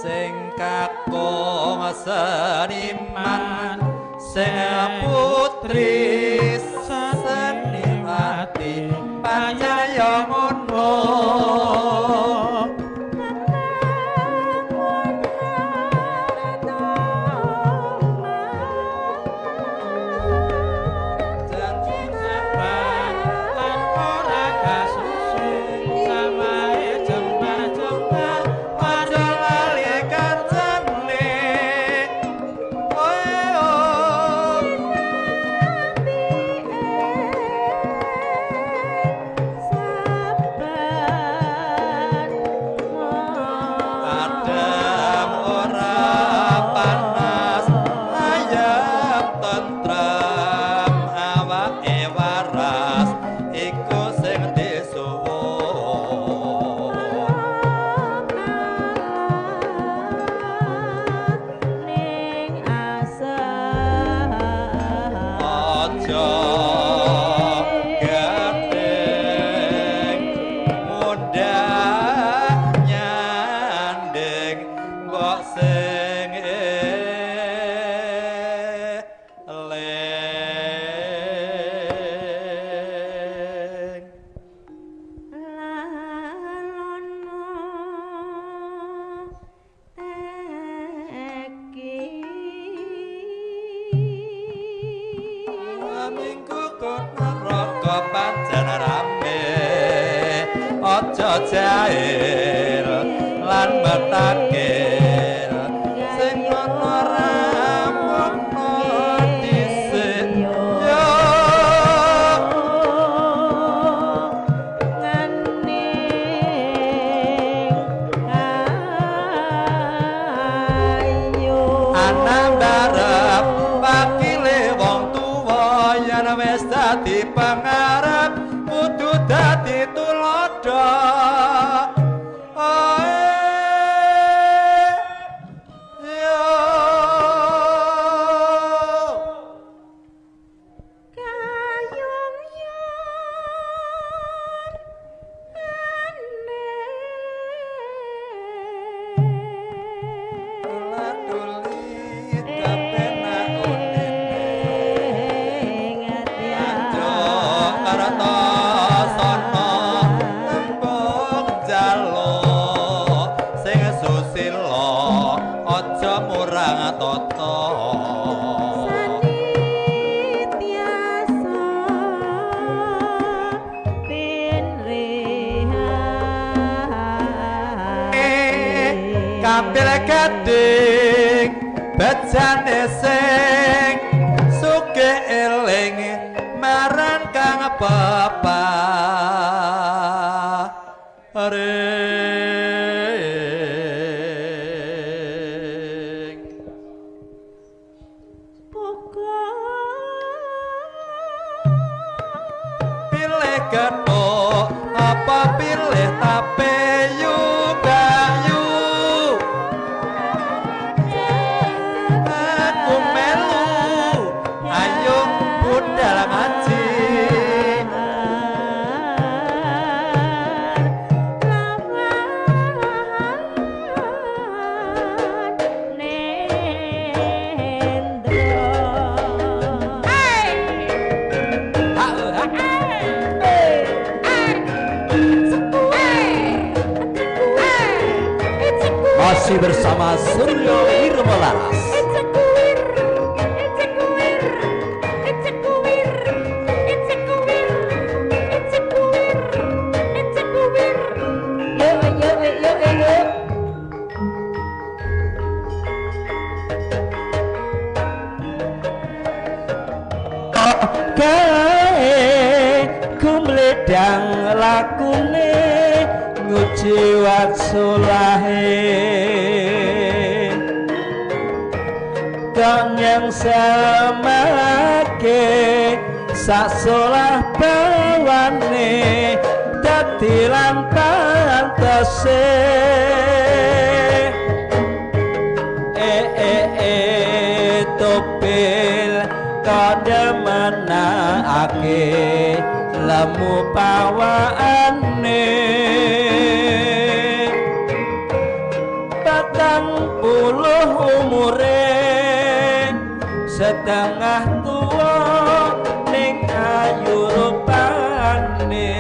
sing kakung seniman sing putri seniwati pancaya ngono jail lan batakil sing ana ramono dhisik yo ngene ayo ana darep pakile wong tuwa yen wis dadi pangarep kudu dadi tulodo. Kampil gading bejane sing sugih eling marang kang peparing pilih getuk apa pilih tape masih bersama Suryo Irma Laras. Kumledang lakune nguji waksulahe kang yang samake sasolah bawane dadi lan pantese topil kademenake lemu pawaane batang umure setengah tua ning ayu rupane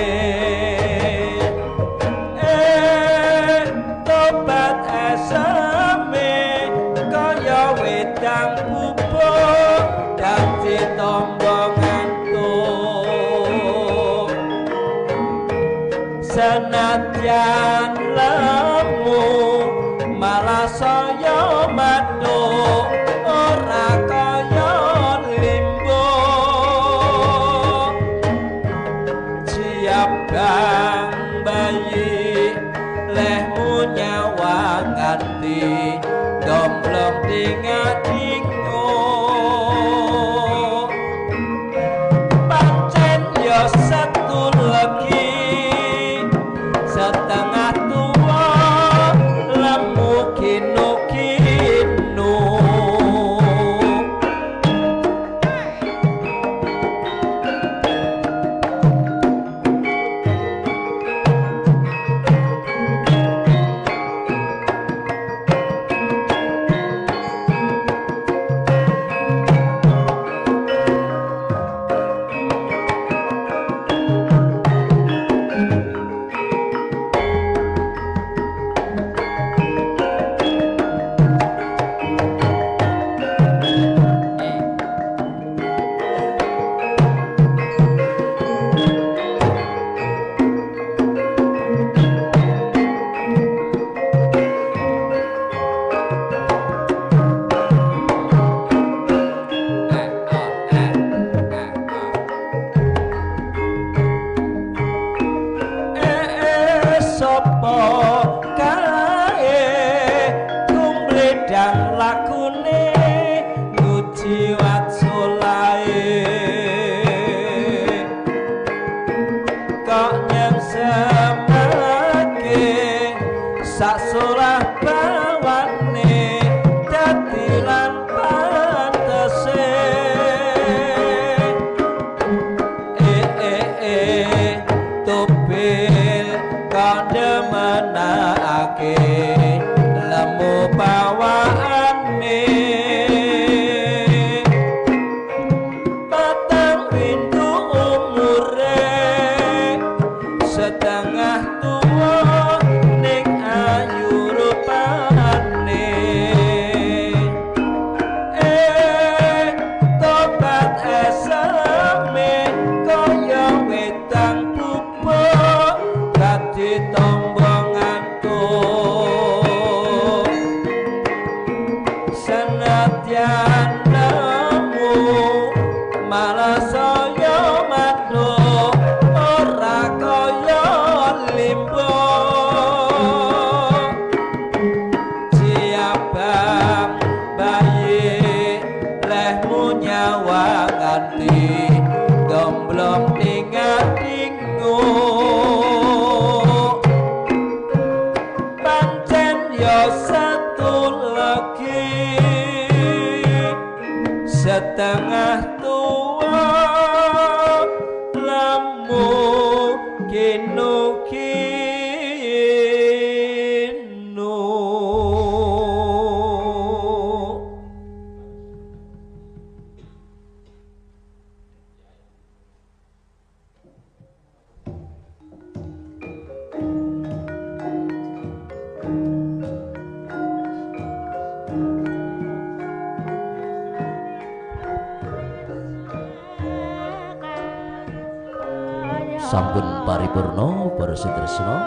tobat asame kaya wedang bubuk dadi tombongan senadyan lemu malah saya maduk ora kaya limbo siapkan bayi lehmu nyawa nganti domblong tinggal pancen yo satu lagi setengah tua lemu kinu-kinu setengah tua lemu kinu-kinu sampun paripurna para sutresna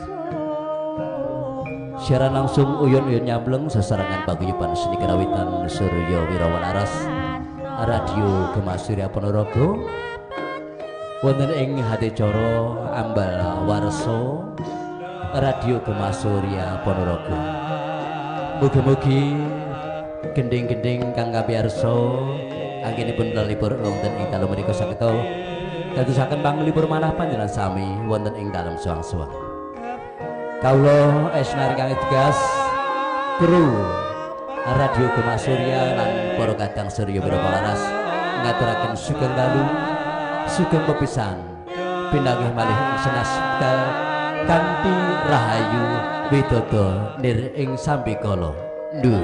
siaran langsung uyun-uyun nyambleng sesarengan paguyuban seni karawitan Surya Wirawalaras Radio Gema Surya Ponorogo wonten ing hadicara ambal warsa Radio Gema Surya Ponorogo. Mugi-mugi gending-gending kang kapiyarsa anggenipun lalipur wonten ing dalu menika sageta dadosaken panglipur manah panjenengan sami wonten ing dalem suwang-suwang. Kawula esnari kang tugas kru Radio Gema Surya lan para kadang Surya Wirawalaras ngaturaken sugeng dalu sugeng pepisan pinanggih malih ing senaskal kanthi rahayu widodo nir ing sambikala Ndur.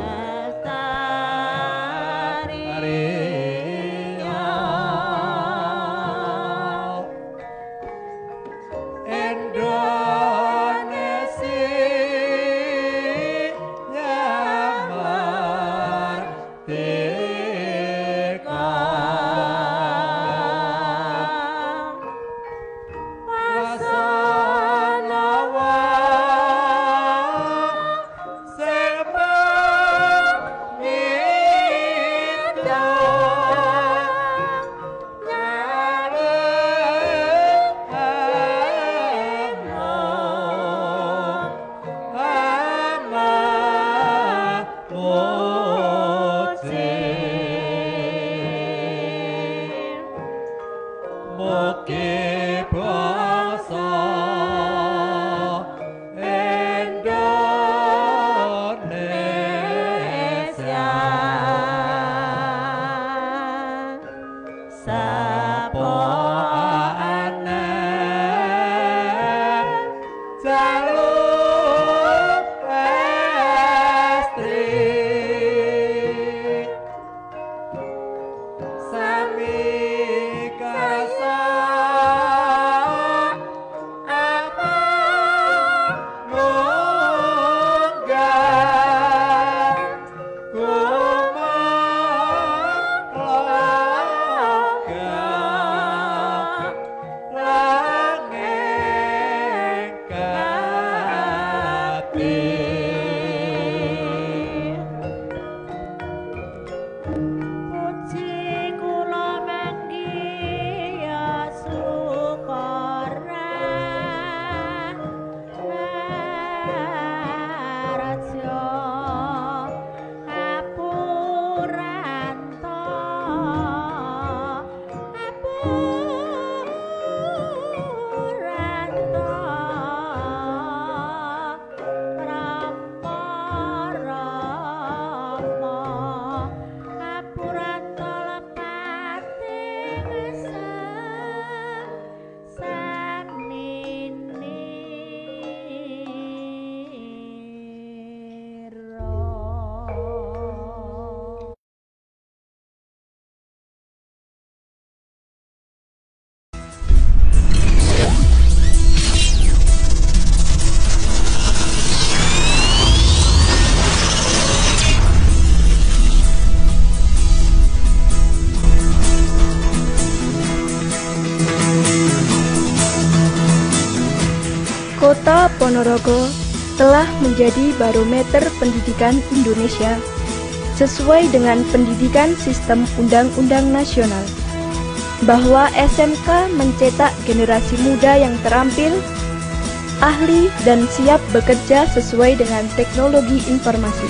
Kota Ponorogo telah menjadi barometer pendidikan Indonesia sesuai dengan pendidikan sistem undang-undang nasional, bahwa SMK mencetak generasi muda yang terampil, ahli, dan siap bekerja sesuai dengan teknologi informasi.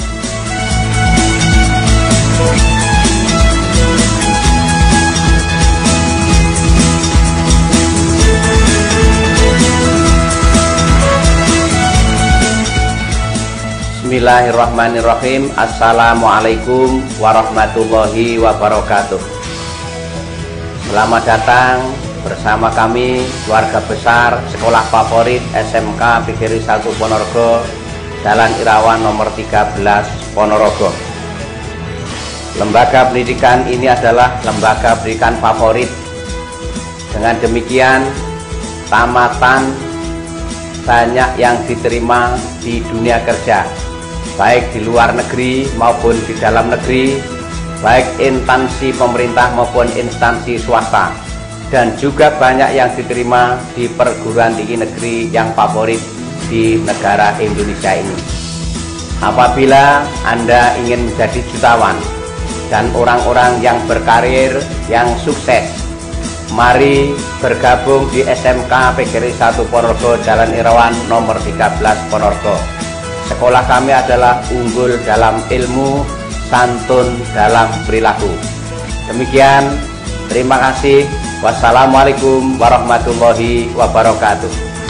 Bismillahirrahmanirrahim. Assalamualaikum warahmatullahi wabarakatuh. Selamat datang bersama kami keluarga besar Sekolah Favorit SMK PGRI 1 Ponorogo, Jalan Irawan nomor 13 Ponorogo. Lembaga pendidikan ini adalah lembaga pendidikan favorit. Dengan demikian, tamatan banyak yang diterima di dunia kerja, baik di luar negeri maupun di dalam negeri, baik instansi pemerintah maupun instansi swasta, dan juga banyak yang diterima di perguruan tinggi negeri yang favorit di negara Indonesia ini. Apabila Anda ingin menjadi jutawan dan orang-orang yang berkarir, yang sukses, mari bergabung di SMK PGRI 1 Ponorogo, Jalan Irawan nomor 13 Ponorogo. Sekolah kami adalah unggul dalam ilmu, santun dalam perilaku. Demikian, terima kasih. Wassalamualaikum warahmatullahi wabarakatuh.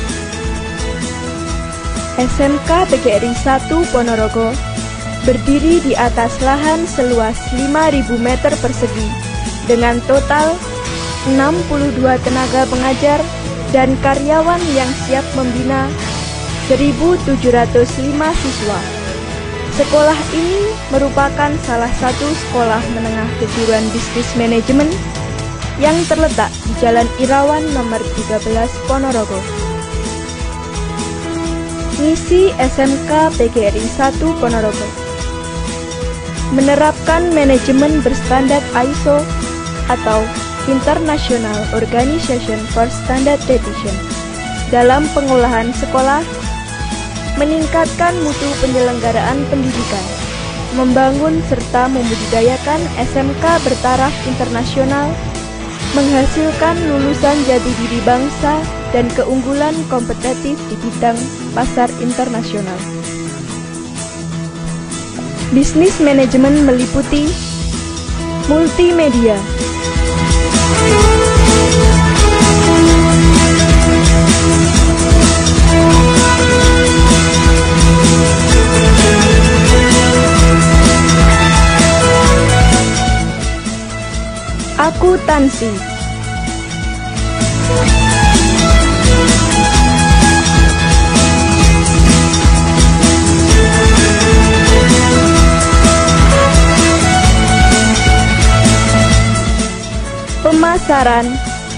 SMK PGRI 1 Ponorogo berdiri di atas lahan seluas 5.000 meter persegi dengan total 62 tenaga pengajar dan karyawan yang siap membina 1.705 siswa. Sekolah ini merupakan salah satu sekolah menengah kejuruan bisnis manajemen yang terletak di Jalan Irawan nomor 13 Ponorogo. Misi SMK PGRI 1 Ponorogo menerapkan manajemen berstandar ISO atau International Organization for Standardization dalam pengolahan sekolah, meningkatkan mutu penyelenggaraan pendidikan, membangun serta membudidayakan SMK bertaraf internasional, menghasilkan lulusan jati diri bangsa dan keunggulan kompetitif di bidang pasar internasional. Bisnis manajemen meliputi multimedia, akuntansi, pemasaran,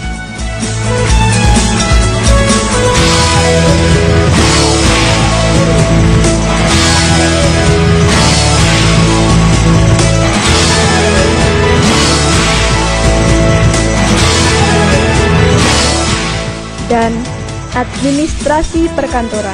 dan administrasi perkantoran.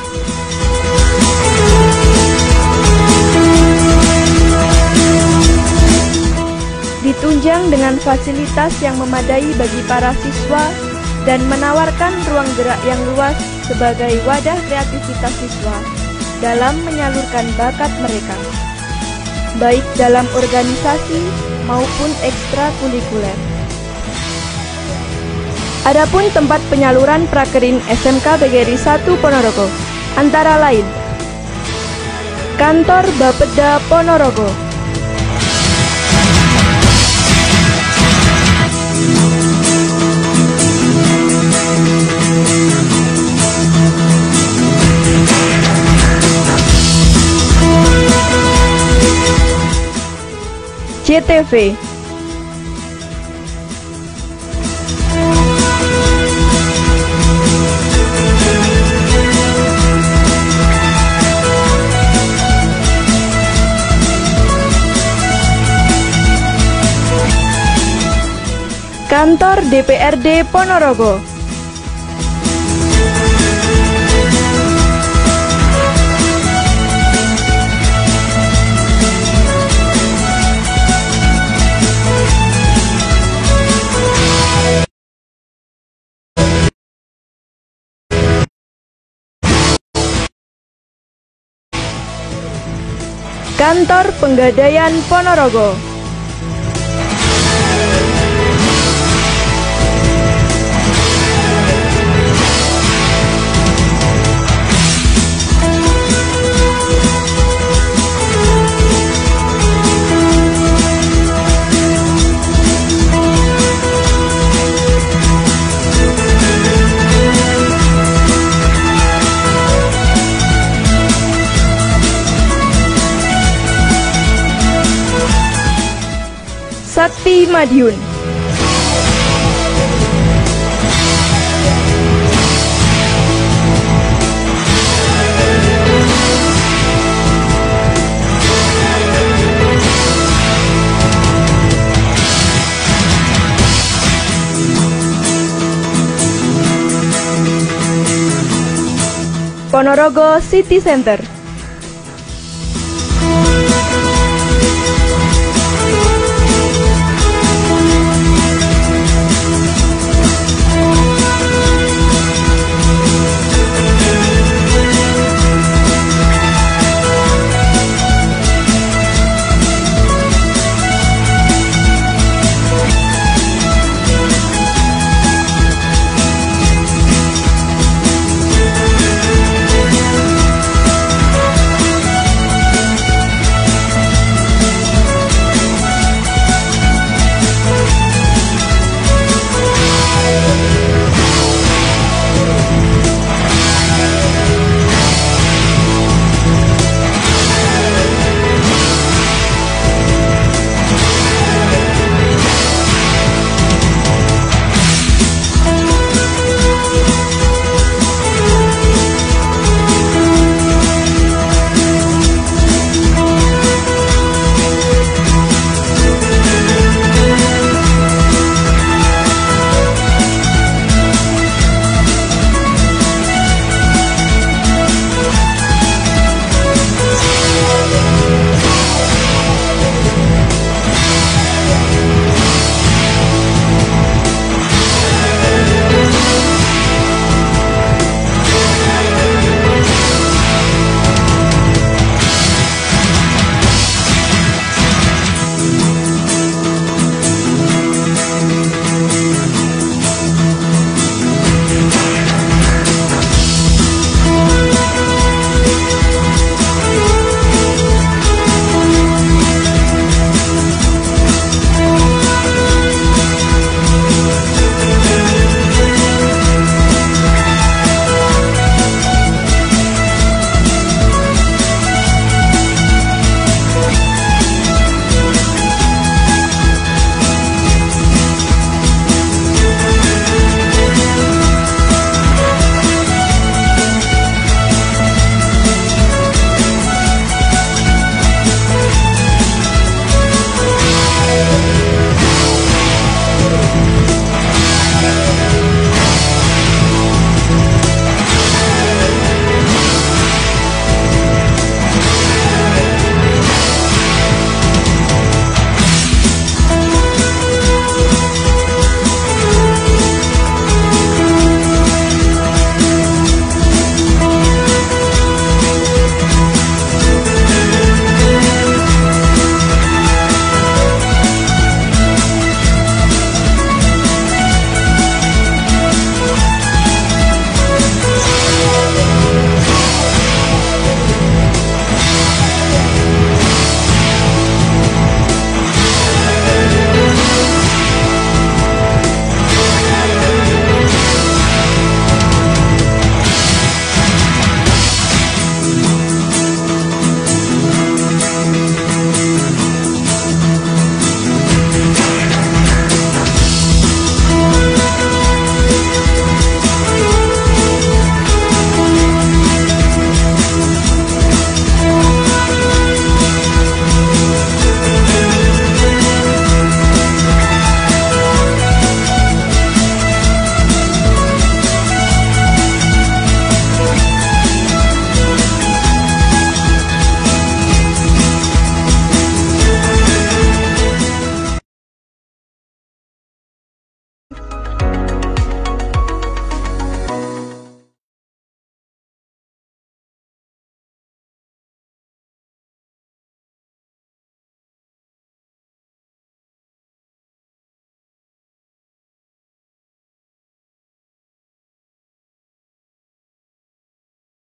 Ditunjang dengan fasilitas yang memadai bagi para siswa dan menawarkan ruang gerak yang luas sebagai wadah kreativitas siswa dalam menyalurkan bakat mereka, baik dalam organisasi maupun ekstrakurikuler. Adapun tempat penyaluran prakerin SMK PGRI 1 Ponorogo antara lain Kantor Bapeda Ponorogo, JTV, Kantor DPRD Ponorogo, Kantor Penggadaian Ponorogo, Sakti Madiun, Ponorogo City Center,